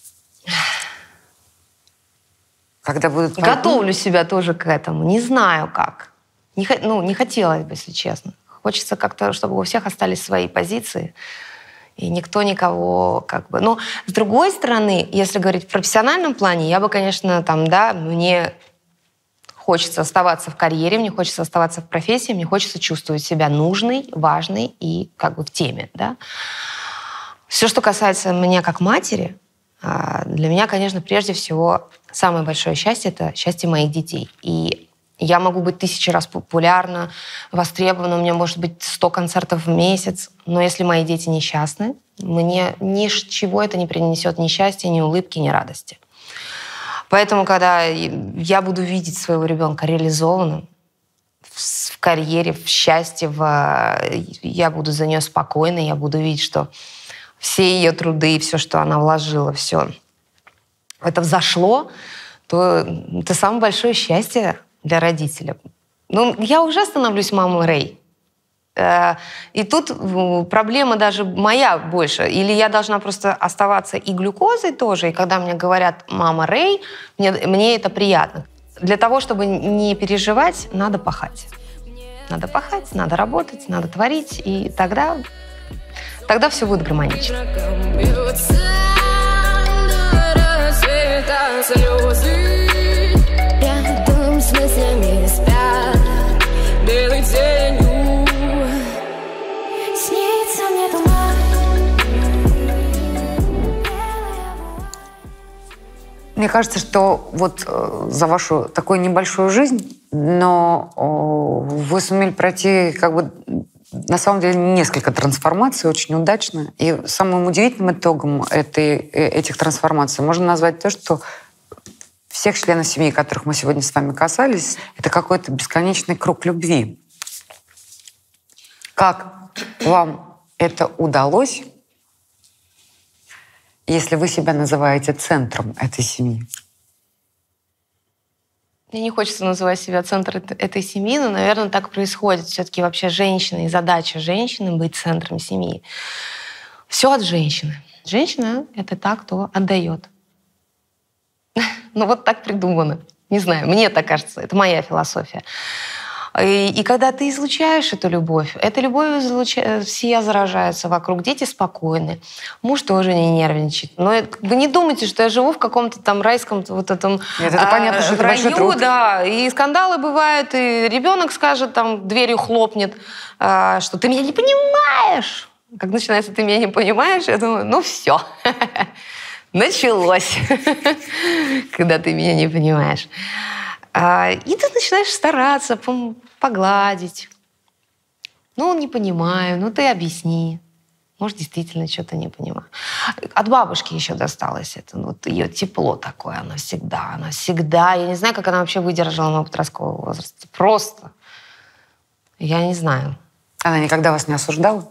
Когда будут... Готовлю себя тоже к этому. Не знаю как. Не хотелось бы, если честно. Хочется как-то, чтобы у всех остались свои позиции. И никто никого как бы... Но, с другой стороны, если говорить в профессиональном плане, я бы, конечно, там, да, мне хочется оставаться в карьере, мне хочется оставаться в профессии, мне хочется чувствовать себя нужной, важной и как бы в теме, да. Все, что касается меня как матери, для меня, конечно, прежде всего, самое большое счастье — это счастье моих детей. И я могу быть 1000 раз популярна, востребована, у меня может быть 100 концертов в месяц, но если мои дети несчастны, мне ничего это не принесет ни счастья, ни улыбки, ни радости. Поэтому, когда я буду видеть своего ребенка реализованным в карьере, в счастье, я буду за нее спокойна, я буду видеть, что все ее труды и все, что она вложила, все это взошло, то это самое большое счастье для родителя. Ну, я уже становлюсь мамой Рэй. И тут проблема даже моя больше. Или я должна просто оставаться и глюкозой тоже, и когда мне говорят «мама Рэй», мне это приятно. Для того, чтобы не переживать, надо пахать. Надо пахать, надо работать, надо творить, и тогда все будет гармонично. Рядом с мыслями спят белой тенью. Снится мне туман. Мне кажется, что вот за вашу такую небольшую жизнь, но вы сумели пройти как бы на самом деле несколько трансформаций очень удачно. И самым удивительным итогом этих трансформаций можно назвать то, что всех членов семьи, которых мы сегодня с вами касались, это какой-то бесконечный круг любви. Как вам это удалось, если вы себя называете центром этой семьи? Мне не хочется называть себя центром этой семьи, но, наверное, так происходит. Все-таки вообще женщина и задача женщины — быть центром семьи. Все от женщины. Женщина — это та, кто отдает. Ну вот так придумано. Не знаю, мне так кажется. Это моя философия. И когда ты излучаешь эту любовь, эта любовь все заражаются вокруг, дети спокойны, муж тоже не нервничает. Но вы не думайте, что я живу в каком-то там райском вот этом Нет, это понятно, что это большой труд. Да, и скандалы бывают, и ребенок скажет, там, дверью хлопнет, что ты меня не понимаешь. Как начинается «ты меня не понимаешь», я думаю, ну все, началось, когда ты меня не понимаешь. И ты начинаешь стараться погладить. Ну, не понимаю, ну ты объясни. Может, действительно что-то не понимаю. От бабушки еще досталось это. Вот ее тепло такое, она всегда. Я не знаю, как она вообще выдержала моего подросткового возраста. Просто. Я не знаю. Она никогда вас не осуждала?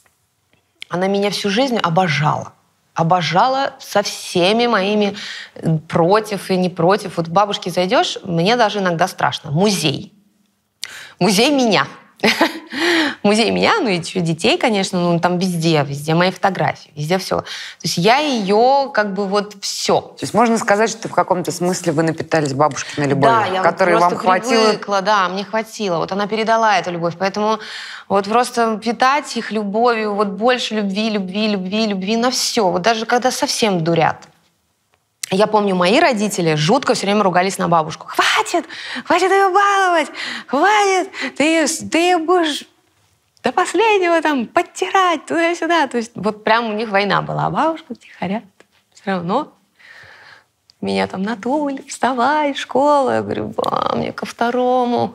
Она меня всю жизнь обожала. Обожала со всеми моими против и не против. Вот к бабушке зайдешь, мне даже иногда страшно. Музей. Музей меня. Музей меня, ну и детей, конечно, ну там везде мои фотографии, везде все. То есть я ее как бы вот все. То есть можно сказать, что в каком-то смысле вы напитались бабушкиной любовью, Да, я которой вот вам просто хватило. привыкла, да, мне хватило. Вот она передала эту любовь, поэтому вот просто питать их любовью, вот больше любви на все. Вот даже когда совсем дурят. Я помню, мои родители жутко все время ругались на бабушку. Хватит ее баловать, хватит, ты ее будешь до последнего там подтирать туда-сюда. То есть вот прям у них война была. А бабушка втихаря все равно меня там Натуль, вставай, школа. Я говорю, ба, мне ко второму.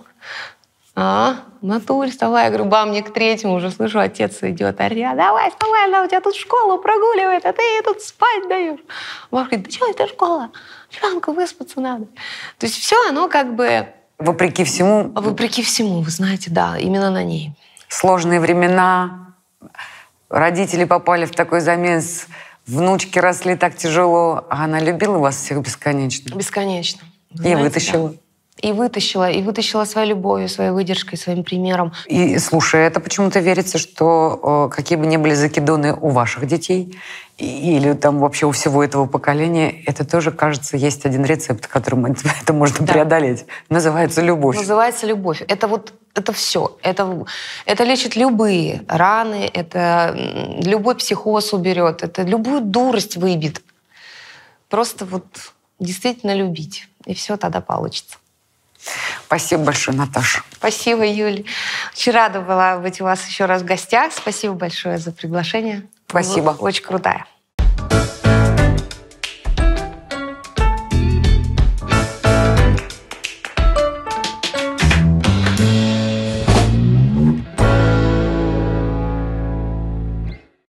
Натуль, вставай. Я говорю, ба, мне к третьему уже слышу, отец идет, оря. Давай, вставай, она у тебя тут школу прогуливает, а ты ей тут спать даешь. Бабушка говорит, да что это школа? Ребенку выспаться надо. То есть все оно как бы... Вопреки всему. Вопреки всему, вы знаете, да, именно на ней. Сложные времена. Родители попали в такой замес. Внучки росли так тяжело. А она любила вас всех бесконечно. Бесконечно. И знаете, вытащила. Да. И вытащила своей любовью, своей выдержкой, своим примером. И, слушай, это почему-то верится, что какие бы ни были закидоны у ваших детей или там вообще у всего этого поколения, это тоже, кажется, есть один рецепт, которым это можно преодолеть. Называется любовь. Называется любовь. Это все. Это лечит любые раны, это любой психоз уберет, это любую дурость выбит. Просто вот действительно любить. И все тогда получится. Спасибо большое, Наташа. Спасибо, Юль. Очень рада была быть у вас еще раз в гостях. Спасибо большое за приглашение. Спасибо. Очень крутая.